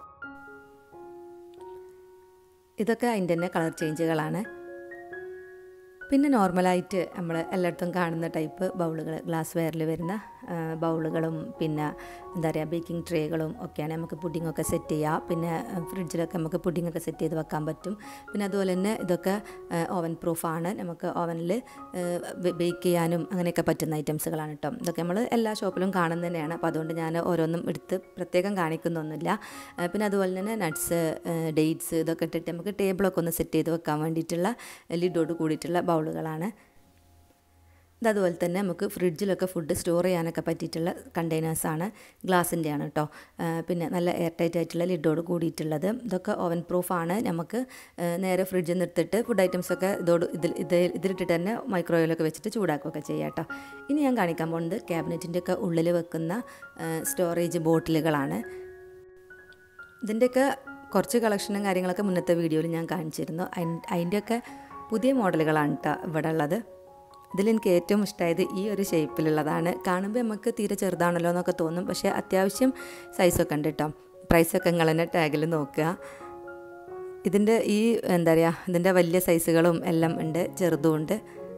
ഇതൊക്കെ അതിൻ്റെ തന്നെ കളർ ചേഞ്ചുകളാണ്. പിന്നെ നോർമലായിട്ട് നമ്മൾ എല്ലായിടത്തും കാണുന്ന ടൈപ്പ് ബൗളുകൾ, ഗ്ലാസ് വെയറിൽ വരുന്ന ബൗളുകളും പിന്നെ എന്താ പറയുക ബേക്കിംഗ് ട്രേകളും ഒക്കെയാണ്. നമുക്ക് പുഡിങ്ങൊക്കെ സെറ്റ് ചെയ്യാം. പിന്നെ ഫ്രിഡ്ജിലൊക്കെ നമുക്ക് പുഡിങ്ങൊക്കെ സെറ്റ് ചെയ്ത് വെക്കാൻ പറ്റും. പിന്നെ അതുപോലെ തന്നെ ഇതൊക്കെ ഓവൻ പ്രൂഫാണ്. നമുക്ക് ഓവനിൽ ബേക്ക് ചെയ്യാനും അങ്ങനെയൊക്കെ പറ്റുന്ന ഐറ്റംസുകളാണ് കേട്ടോ. ഇതൊക്കെ നമ്മൾ എല്ലാ ഷോപ്പിലും കാണുന്നത് തന്നെയാണ്. അപ്പോൾ അതുകൊണ്ട് ഞാൻ ഓരോന്നും എടുത്ത് പ്രത്യേകം കാണിക്കുന്നൊന്നുമില്ല. പിന്നെ അതുപോലെ തന്നെ നട്ട്സ്, ഡേറ്റ്സ് ഇതൊക്കെ ഇട്ടിട്ട് നമുക്ക് ടേബിളൊക്കെ ഒന്ന് സെറ്റ് ചെയ്ത് വെക്കാൻ വേണ്ടിയിട്ടുള്ള ലിഡോട് കൂടിയിട്ടുള്ള ബൗളുകളാണ്. അതുപോലെ തന്നെ നമുക്ക് ഫ്രിഡ്ജിലൊക്കെ ഫുഡ് സ്റ്റോർ ചെയ്യാനൊക്കെ പറ്റിയിട്ടുള്ള കണ്ടെയ്നേഴ്സാണ്, ഗ്ലാസിൻ്റെയാണ് കേട്ടോ. പിന്നെ നല്ല എയർ ടൈറ്റ് ആയിട്ടുള്ള ലിഡോട് കൂടിയിട്ടുള്ളത്. ഇതൊക്കെ ഓവൻ പ്രൂഫാണ്. നമുക്ക് നേരെ ഫ്രിഡ്ജിൽ നിന്ന് എടുത്തിട്ട് ഫുഡ് ഐറ്റംസൊക്കെ ഇതിലിട്ടിട്ട് തന്നെ മൈക്രോവേവിലൊക്കെ വെച്ചിട്ട് ചൂടാക്കുകയൊക്കെ ചെയ്യാം കേട്ടോ. ഇനി ഞാൻ കാണിക്കാൻ പോകുന്നത് ക്യാബിനറ്റിൻ്റെയൊക്കെ ഉള്ളിൽ വെക്കുന്ന സ്റ്റോറേജ് ബോട്ടിലുകളാണ്. ഇതിൻ്റെയൊക്കെ കുറച്ച് കളക്ഷനും കാര്യങ്ങളൊക്കെ മുന്നത്തെ വീഡിയോയിൽ ഞാൻ കാണിച്ചിരുന്നു. അതിൻ്റെയൊക്കെ പുതിയ മോഡലുകളാണ് കേട്ടോ ഇവിടെ ഉള്ളത്. ഇതിലെനിക്ക് ഏറ്റവും ഇഷ്ടമായത് ഈ ഒരു ഷേപ്പിലുള്ളതാണ്. കാണുമ്പോൾ നമുക്ക് തീരെ ചെറുതാണല്ലോ എന്നൊക്കെ തോന്നും, പക്ഷേ അത്യാവശ്യം സൈസൊക്കെ ഉണ്ട് കേട്ടോ. പ്രൈസൊക്കെ നിങ്ങൾ തന്നെ ടാഗിൽ നോക്കുക. ഇതിൻ്റെ ഈ എന്താ പറയുക, ഇതിൻ്റെ വലിയ സൈസുകളും എല്ലാം ഉണ്ട്, ചെറുതും ഉണ്ട്.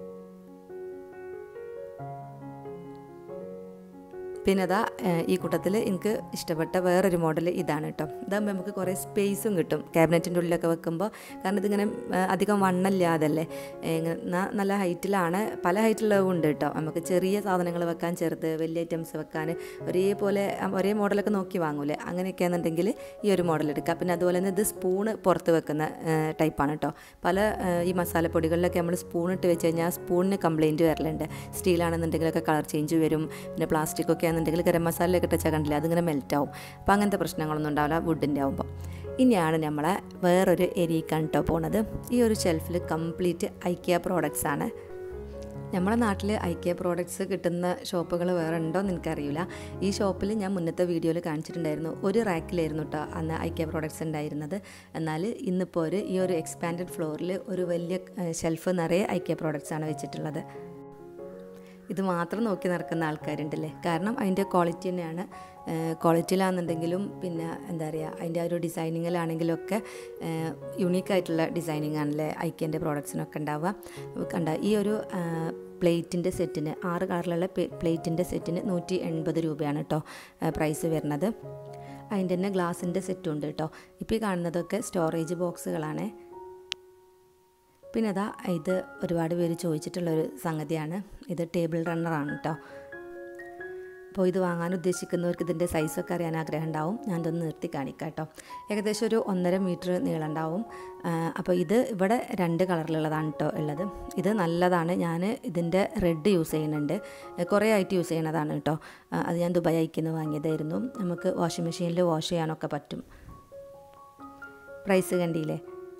പിന്നെ അതാ ഈ കൂട്ടത്തിൽ എനിക്ക് ഇഷ്ടപ്പെട്ട വേറൊരു മോഡൽ ഇതാണ് കേട്ടോ. ഇതാകുമ്പോൾ നമുക്ക് കുറേ സ്പേസും കിട്ടും ക്യാബിനറ്റിൻ്റെ ഉള്ളിലൊക്കെ വെക്കുമ്പോൾ. കാരണം ഇതിങ്ങനെ അധികം വണ്ണമില്ലാതല്ലേ, നല്ല ഹൈറ്റിലാണ്. പല ഹൈറ്റുള്ളതും ഉണ്ട് കേട്ടോ. നമുക്ക് ചെറിയ സാധനങ്ങൾ വെക്കാൻ ചെറുത്, വലിയ ഐറ്റംസ് വെക്കാൻ ഒരേ മോഡലൊക്കെ നോക്കി വാങ്ങൂലേ, അങ്ങനെയൊക്കെയാണെന്നുണ്ടെങ്കിൽ ഈ ഒരു മോഡൽ എടുക്കുക. പിന്നെ അതുപോലെ തന്നെ ഇത് സ്പൂണ് പുറത്ത് വെക്കുന്ന ടൈപ്പാണ് കേട്ടോ. ഈ മസാലപ്പൊടികളിലൊക്കെ നമ്മൾ സ്പൂണിട്ട് വെച്ച് കഴിഞ്ഞാൽ സ്പൂണിന് കംപ്ലയിൻറ്റ് വരലുണ്ട്. സ്റ്റീലാണെന്നുണ്ടെങ്കിലൊക്കെ കളർ ചേഞ്ച് വരും. പിന്നെ പ്ലാസ്റ്റിക്കൊക്കെ ആണെന്നുണ്ടെങ്കിൽ ഗരം മസാലയൊക്കെ ഇട്ടച്ചാൽ കണ്ടില്ല, അതിങ്ങനെ മെൽറ്റാവും. അപ്പോൾ അങ്ങനത്തെ പ്രശ്നങ്ങളൊന്നും ഉണ്ടാവില്ല വുഡിൻ്റെ ആകുമ്പോൾ. ഇനിയാണ് നമ്മളെ വേറൊരു ഏരിയക്കാണ് കേട്ടോ പോണത്. ഈ ഒരു ഷെൽഫിൽ കംപ്ലീറ്റ് ഐക്കിയ പ്രോഡക്റ്റ്സ് ആണ്. നമ്മുടെ നാട്ടിൽ ഐക്കിയ പ്രോഡക്റ്റ്സ് കിട്ടുന്ന ഷോപ്പുകൾ വേറെ ഉണ്ടോ എന്ന് എനിക്കറിയില്ല. ഈ ഷോപ്പിൽ ഞാൻ മുന്നത്തെ വീഡിയോയിൽ കാണിച്ചിട്ടുണ്ടായിരുന്നു. ഒരു റാക്കിലായിരുന്നു കേട്ടോ അന്ന് ഐക്കിയ പ്രോഡക്റ്റ്സ് ഉണ്ടായിരുന്നത്. എന്നാൽ ഇന്നിപ്പോൾ ഈ ഒരു എക്സ്പാൻഡഡ് ഫ്ലോറിൽ ഒരു വലിയ ഷെൽഫ് നിറയെ ഐക്കിയ പ്രോഡക്റ്റ്സ് ആണ് വെച്ചിട്ടുള്ളത്. ഇത് മാത്രം നോക്കി നടക്കുന്ന ആൾക്കാരുണ്ടല്ലേ. കാരണം അതിൻ്റെ ക്വാളിറ്റി തന്നെയാണ്. ക്വാളിറ്റിയിലാണെന്നുണ്ടെങ്കിലും പിന്നെ എന്താ പറയുക, അതിൻ്റെ ആ ഒരു ഡിസൈനിങ്ങിലാണെങ്കിലൊക്കെ യുണീക്കായിട്ടുള്ള ഡിസൈനിങ് ആണല്ലേ ഐക്കിയൻ്റെ പ്രോഡക്ട്സിനൊക്കെ ഉണ്ടാവുക. ഈ ഒരു പ്ലേറ്റിൻ്റെ സെറ്റിന് 6 കളറിലുള്ള പ്ലേറ്റിൻ്റെ സെറ്റിന് 180 രൂപയാണ് കേട്ടോ പ്രൈസ് വരുന്നത്. അതിൻ്റെ തന്നെ ഗ്ലാസിൻ്റെ സെറ്റും ഉണ്ട് കേട്ടോ. ഇപ്പോൾ ഈ കാണുന്നതൊക്കെ സ്റ്റോറേജ് ബോക്സുകളാണ്. പിന്നെ അതാ ഇത് ഒരുപാട് പേര് ചോദിച്ചിട്ടുള്ളൊരു സംഗതിയാണ്. ഇത് ടേബിൾ റണ്ണറാണ് കേട്ടോ. അപ്പോൾ ഇത് വാങ്ങാൻ ഉദ്ദേശിക്കുന്നവർക്ക് ഇതിൻ്റെ സൈസൊക്കെ അറിയാൻ ആഗ്രഹം ഉണ്ടാവും. ഞാനിതൊന്ന് നിർത്തി കാണിക്കാം കേട്ടോ. ഏകദേശം ഒരു 1.5 മീറ്റർ നീളം ഉണ്ടാവും. അപ്പോൾ ഇത് ഇവിടെ 2 കളറിലുള്ളതാണ് കേട്ടോ ഉള്ളത്. ഇത് നല്ലതാണ്. ഞാൻ ഇതിൻ്റെ റെഡ് യൂസ് ചെയ്യുന്നുണ്ട്. കുറേ ആയിട്ട് യൂസ് ചെയ്യണതാണ് കേട്ടോ. അത് ഞാൻ ദുബായ് അയക്കുന്ന വാങ്ങിയതായിരുന്നു. നമുക്ക് വാഷിംഗ് മെഷീനിൽ വാഷ് ചെയ്യാനൊക്കെ പറ്റും. പ്രൈസ് കണ്ടില്ലേ.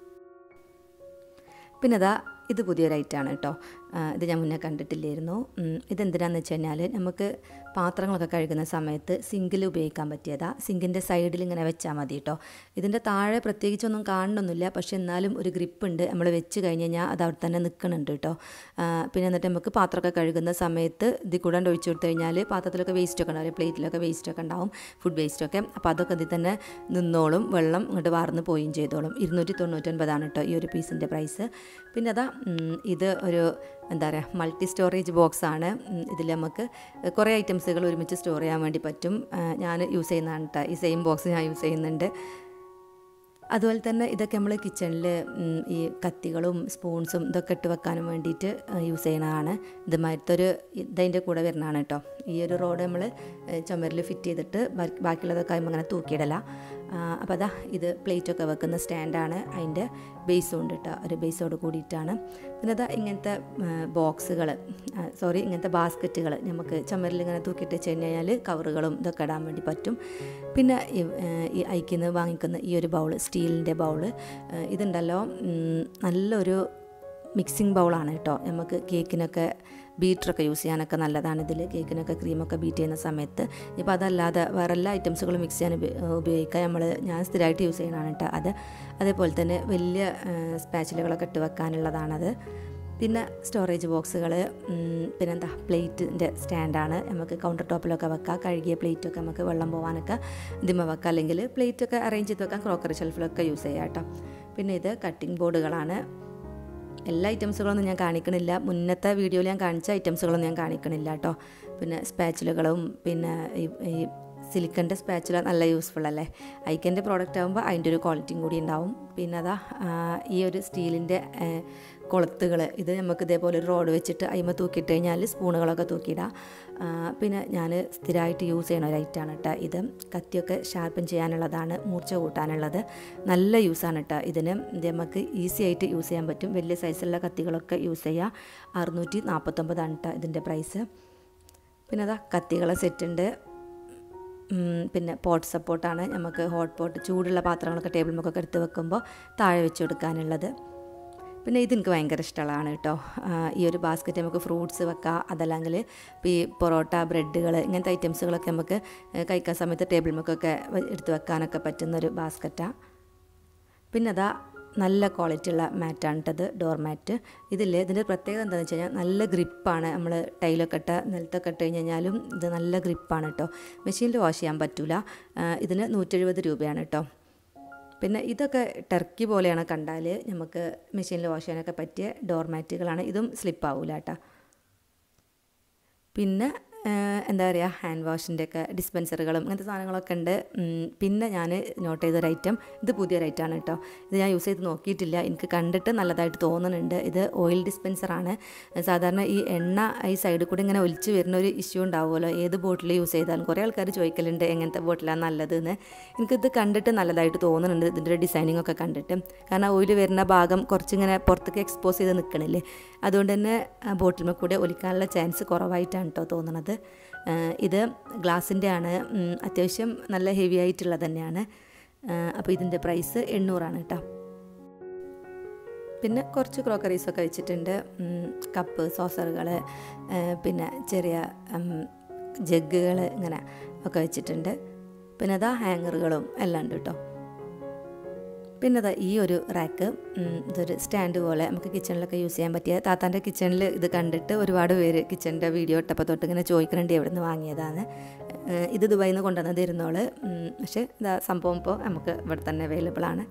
പിന്നെ അതാ ഇത് പുതിയൊരു ഐറ്റമാണ് കേട്ടോ. ഇത് ഞാൻ മുന്നേ കണ്ടിട്ടില്ലായിരുന്നു. ഇതെന്തിനാണെന്ന് വെച്ച് കഴിഞ്ഞാൽ നമുക്ക് പാത്രങ്ങളൊക്കെ കഴുകുന്ന സമയത്ത് സിങ്കിൽ ഉപയോഗിക്കാൻ പറ്റിയതാണ്. സിങ്കിൻ്റെ സൈഡിൽ ഇങ്ങനെ വെച്ചാൽ മതി കേട്ടോ. ഇതിൻ്റെ താഴെ പ്രത്യേകിച്ചൊന്നും കാണണമെന്നില്ല, പക്ഷെ എന്നാലും ഒരു ഗ്രിപ്പുണ്ട്. നമ്മൾ വെച്ച് കഴിഞ്ഞ് കഴിഞ്ഞാൽ അത് അവിടെ തന്നെ നിൽക്കുന്നുണ്ട് കേട്ടോ. പിന്നെ എന്നിട്ട് നമുക്ക് പാത്രമൊക്കെ കഴുകുന്ന സമയത്ത് ഇതിൽ കൂടെ ഒഴിച്ചു കൊടുത്തു കഴിഞ്ഞാൽ പാത്രത്തിലൊക്കെ വേസ്റ്റൊക്കെ ഉണ്ടാവും, പ്ലേറ്റിലൊക്കെ വേസ്റ്റൊക്കെ ഉണ്ടാവും, ഫുഡ് വേസ്റ്റൊക്കെ. അപ്പോൾ അതൊക്കെ ഇതിൽ തന്നെ നിന്നോളും, വെള്ളം ഇങ്ങോട്ട് വാർന്ന് പോവുകയും ചെയ്തോളും. 299 കേട്ടോ ഈ ഒരു പീസിൻ്റെ പ്രൈസ്. പിന്നെ അതാ ഇത് ഒരു എന്താ പറയുക മൾട്ടി സ്റ്റോറേജ് ബോക്സാണ്. ഇതിൽ നമുക്ക് കുറേ ഐറ്റംസുകൾ ഒരുമിച്ച് സ്റ്റോർ ചെയ്യാൻ വേണ്ടി പറ്റും. ഞാൻ യൂസ് ചെയ്യുന്നതാണ് കേട്ടോ. ഈ സെയിം ബോക്സ് ഞാൻ യൂസ് ചെയ്യുന്നുണ്ട്. അതുപോലെ തന്നെ ഇതൊക്കെ നമ്മൾ കിച്ചണിൽ ഈ കത്തികളും സ്പൂൺസും ഇതൊക്കെ ഇട്ട് വെക്കാനും വേണ്ടിയിട്ട് യൂസ് ചെയ്യുന്നതാണ്. ഇതിൻ്റെ കൂടെ വരുന്നതാണ് കേട്ടോ. ഈ ഒരു റോഡ് നമ്മൾ ചുമരിൽ ഫിറ്റ് ചെയ്തിട്ട് ബാക്കിയുള്ളതൊക്കെ ആകുമ്പോൾ അങ്ങനെ തൂക്കിയിടല. അപ്പോൾ അതാ ഇത് പ്ലേറ്റൊക്കെ വെക്കുന്ന സ്റ്റാൻഡാണ്. അതിൻ്റെ ബേസും ഉണ്ട് കേട്ടോ, ഒരു ബേസോട് കൂടിയിട്ടാണ്. പിന്നെ അതാ ഇങ്ങനത്തെ ഇങ്ങനത്തെ ബാസ്ക്കറ്റുകൾ നമുക്ക് ചുമരിൽ ഇങ്ങനെ തൂക്കിയിട്ട് വെച്ച് കഴിഞ്ഞാൽ കവറുകളും ഇതൊക്കെ ഇടാൻ വേണ്ടി പറ്റും. പിന്നെ ഈ ഐക്കിന്ന് വാങ്ങിക്കുന്ന ഈ ഒരു ബൗള്, സ്റ്റീലിൻ്റെ ബൗള്, ഇതുണ്ടല്ലോ നല്ലൊരു മിക്സിംഗ് ബൗളാണ് കേട്ടോ. നമുക്ക് കേക്കിനൊക്കെ ബീറ്ററൊക്കെ യൂസ് ചെയ്യാനൊക്കെ നല്ലതാണ് ഇതിൽ. കേക്കിനൊക്കെ ക്രീമൊക്കെ ബീറ്റ് ചെയ്യുന്ന സമയത്ത്. ഇപ്പോൾ അതല്ലാതെ വേറെ എല്ലാ ഐറ്റംസുകളും മിക്സ് ചെയ്യാൻ ഉപയോഗിക്കാൻ ഞാൻ സ്ഥിരമായിട്ട് യൂസ് ചെയ്യണതാണ് കേട്ടോ. അതേപോലെ തന്നെ വലിയ സ്പാച്ചിലുകളൊക്കെ ഇട്ട് വെക്കാനുള്ളതാണത്. പിന്നെ സ്റ്റോറേജ് ബോക്സുകൾ, പിന്നെന്താ പ്ലേറ്റിൻ്റെ സ്റ്റാൻഡാണ്. നമുക്ക് കൗണ്ടർ ടോപ്പിലൊക്കെ വെക്കാം. കഴുകിയ പ്ലേറ്റൊക്കെ നമുക്ക് വെള്ളം പോകാനൊക്കെ ഇതിമ വെക്കാം. അല്ലെങ്കിൽ പ്ലേറ്റൊക്കെ അറേഞ്ച് ചെയ്ത് വെക്കാം. ക്രോക്കറി ഷെൽഫിലൊക്കെ യൂസ് ചെയ്യാം കേട്ടോ. പിന്നെ ഇത് കട്ടിംഗ് ബോർഡുകളാണ്. എല്ലാ ഐറ്റംസുകളൊന്നും ഞാൻ കാണിക്കണില്ല. മുന്നത്തെ വീഡിയോയിൽ ഞാൻ കാണിച്ച ഐറ്റംസുകളൊന്നും ഞാൻ കാണിക്കണില്ല കേട്ടോ. പിന്നെ സ്പാച്ചിലുകളും, പിന്നെ ഈ സിലിക്കൻ്റെ സ്പാച്ചുല നല്ല യൂസ്ഫുൾ അല്ലേ. ഐക്കൻ്റെ പ്രോഡക്റ്റ് ആകുമ്പോൾ അതിൻ്റെ ഒരു ക്വാളിറ്റിയും കൂടി ഉണ്ടാവും. പിന്നെ അതാ ഈ ഒരു സ്റ്റീലിൻ്റെ കൊളുത്തുകൾ. ഇത് നമുക്ക് ഇതേപോലെ ഒരു റോഡ് വെച്ചിട്ട് അതിമ തൂക്കിയിട്ട് കഴിഞ്ഞാൽ സ്പൂണുകളൊക്കെ തൂക്കിയിടാം. പിന്നെ ഞാൻ സ്ഥിരമായിട്ട് യൂസ് ചെയ്യണ ഒരു ഐറ്റമാണ് കേട്ടോ ഇത്. കത്തിയൊക്കെ ഷാർപ്പൻ ചെയ്യാനുള്ളതാണ്, മൂർച്ച കൂട്ടാനുള്ളത്. നല്ല യൂസാണ് കേട്ടോ ഇതിന്. ഇത് നമുക്ക് ഈസി ആയിട്ട് യൂസ് ചെയ്യാൻ പറ്റും. വലിയ സൈസുള്ള കത്തികളൊക്കെ യൂസ് ചെയ്യുക. 649 കേട്ടോ ഇതിൻ്റെ പ്രൈസ്. പിന്നെ അതാ കത്തികളെ സെറ്റുണ്ട്. പിന്നെ പോട്ട് സപ്പോർട്ടാണ്, നമുക്ക് ഹോട്ട് പോട്ട് ചൂടുള്ള പാത്രങ്ങളൊക്കെ ടേബിൾ മുക്കൊക്കെ എടുത്ത് വെക്കുമ്പോൾ താഴെ വെച്ച് കൊടുക്കാനുള്ളത്. പിന്നെ ഇതെനിക്ക് ഭയങ്കര ഇഷ്ടമുള്ളതാണ് കേട്ടോ. ഈ ഒരു ബാസ്ക്കറ്റ് നമുക്ക് ഫ്രൂട്ട്സ് വെക്കാം, അതല്ലെങ്കിൽ ഈ പൊറോട്ട, ബ്രെഡുകൾ, ഇങ്ങനത്തെ ഐറ്റംസുകളൊക്കെ നമുക്ക് കഴിക്കാൻ സമയത്ത് ടേബിൾ മുക്കൊക്കെ എടുത്ത് വെക്കാനൊക്കെ പറ്റുന്നൊരു ബാസ്ക്കറ്റാണ്. പിന്നെ അതാ നല്ല ക്വാളിറ്റി ഉള്ള മാറ്റാണ് കേട്ടത്, ഡോർ മാറ്റ്. ഇതിൻ്റെ പ്രത്യേകത എന്താണെന്ന് വെച്ച് കഴിഞ്ഞാൽ നല്ല ഗ്രിപ്പാണ്. നമ്മൾ ടൈലൊക്കെ ഇട്ട നിലത്തൊക്കെ ഇട്ട് കഴിഞ്ഞാലും ഇത് നല്ല ഗ്രിപ്പാണ് കേട്ടോ. മെഷീനിൽ വാഷ് ചെയ്യാൻ പറ്റില്ല. ഇതിന് 170 രൂപയാണ് കേട്ടോ. പിന്നെ ഇതൊക്കെ ടർക്കി പോലെയാണ് കണ്ടാൽ, നമുക്ക് മെഷീനിൽ വാഷ് ചെയ്യാനൊക്കെ പറ്റിയ ഡോർ മാറ്റുകളാണ്. ഇതും സ്ലിപ്പാവില്ല കേട്ടോ. പിന്നെ എന്താ പറയുക, ഹാൻഡ് വാഷിൻ്റെയൊക്കെ ഡിസ്പെൻസറുകളും അങ്ങനത്തെ സാധനങ്ങളൊക്കെ ഉണ്ട്. പിന്നെ ഞാൻ നോട്ട് ചെയ്തൊരു ഐറ്റം, ഇത് പുതിയൊരു ഐറ്റമാണ് കേട്ടോ. ഇത് ഞാൻ യൂസ് ചെയ്ത് നോക്കിയിട്ടില്ല, എനിക്ക് കണ്ടിട്ട് നല്ലതായിട്ട് തോന്നുന്നുണ്ട്. ഇത് ഓയിൽ ഡിസ്പെൻസറാണ്. സാധാരണ ഈ എണ്ണ ഈ സൈഡിൽ കൂടി ഇങ്ങനെ ഒലിച്ച് വരുന്ന ഒരു ഇഷ്യൂ ഉണ്ടാവുമല്ലോ ഏത് ബോട്ടിൽ യൂസ് ചെയ്താലും. കുറേ ആൾക്കാർ ചോദിക്കലുണ്ട് എങ്ങനത്തെ ബോട്ടിലാണ് നല്ലതെന്ന്. എനിക്കിത് കണ്ടിട്ട് നല്ലതായിട്ട് തോന്നുന്നുണ്ട്, ഇതിൻ്റെ ഒരു ഡിസൈനിങ് ഒക്കെ കണ്ടിട്ട്. കാരണം ഓയിൽ വരുന്ന ഭാഗം കുറച്ചിങ്ങനെ പുറത്തേക്ക് എക്സ്പോസ് ചെയ്ത് നിൽക്കണില്ലേ, അതുകൊണ്ട് തന്നെ ബോട്ടിൽ കൂടെ ഒലിക്കാനുള്ള ചാൻസ് കുറവായിട്ടാണ് കേട്ടോ തോന്നുന്നത്. ഇത് ഗ്ലാസിൻ്റെ ആണ്, അത്യാവശ്യം നല്ല ഹെവി ആയിട്ടുള്ളത് തന്നെയാണ്. അപ്പോൾ ഇതിൻ്റെ പ്രൈസ് 800 കേട്ടോ. പിന്നെ കുറച്ച് ക്രോക്കറീസൊക്കെ വെച്ചിട്ടുണ്ട്, കപ്പ്, സോസറുകൾ, പിന്നെ ചെറിയ ജഗ്ഗുകൾ ഇങ്ങനെ ഒക്കെ വെച്ചിട്ടുണ്ട്. പിന്നെ അതാ ഹാങ്ങറുകളും എല്ലാം ഉണ്ട് കേട്ടോ. പിന്നെ അതാ ഈ ഒരു റാക്ക്, ഇതൊരു സ്റ്റാൻഡ് പോലെ നമുക്ക് കിച്ചണിലൊക്കെ യൂസ് ചെയ്യാൻ പറ്റിയ. താത്താൻ്റെ കിച്ചണിൽ ഇത് കണ്ടിട്ട് ഒരുപാട് പേര് കിച്ചണിൻ്റെ വീഡിയോ ഇട്ടപ്പോൾ തൊട്ട് ഇങ്ങനെ ചോദിക്കുന്നുണ്ട് എവിടെ നിന്ന് വാങ്ങിയതാണ്. ഇത് ദുബായിൽ നിന്ന് കൊണ്ടുവന്നതിരുന്നോള്, പക്ഷേ ഇതാ സംഭവം ഇപ്പോൾ നമുക്ക് ഇവിടെ തന്നെ അവൈലബിൾ ആണ്.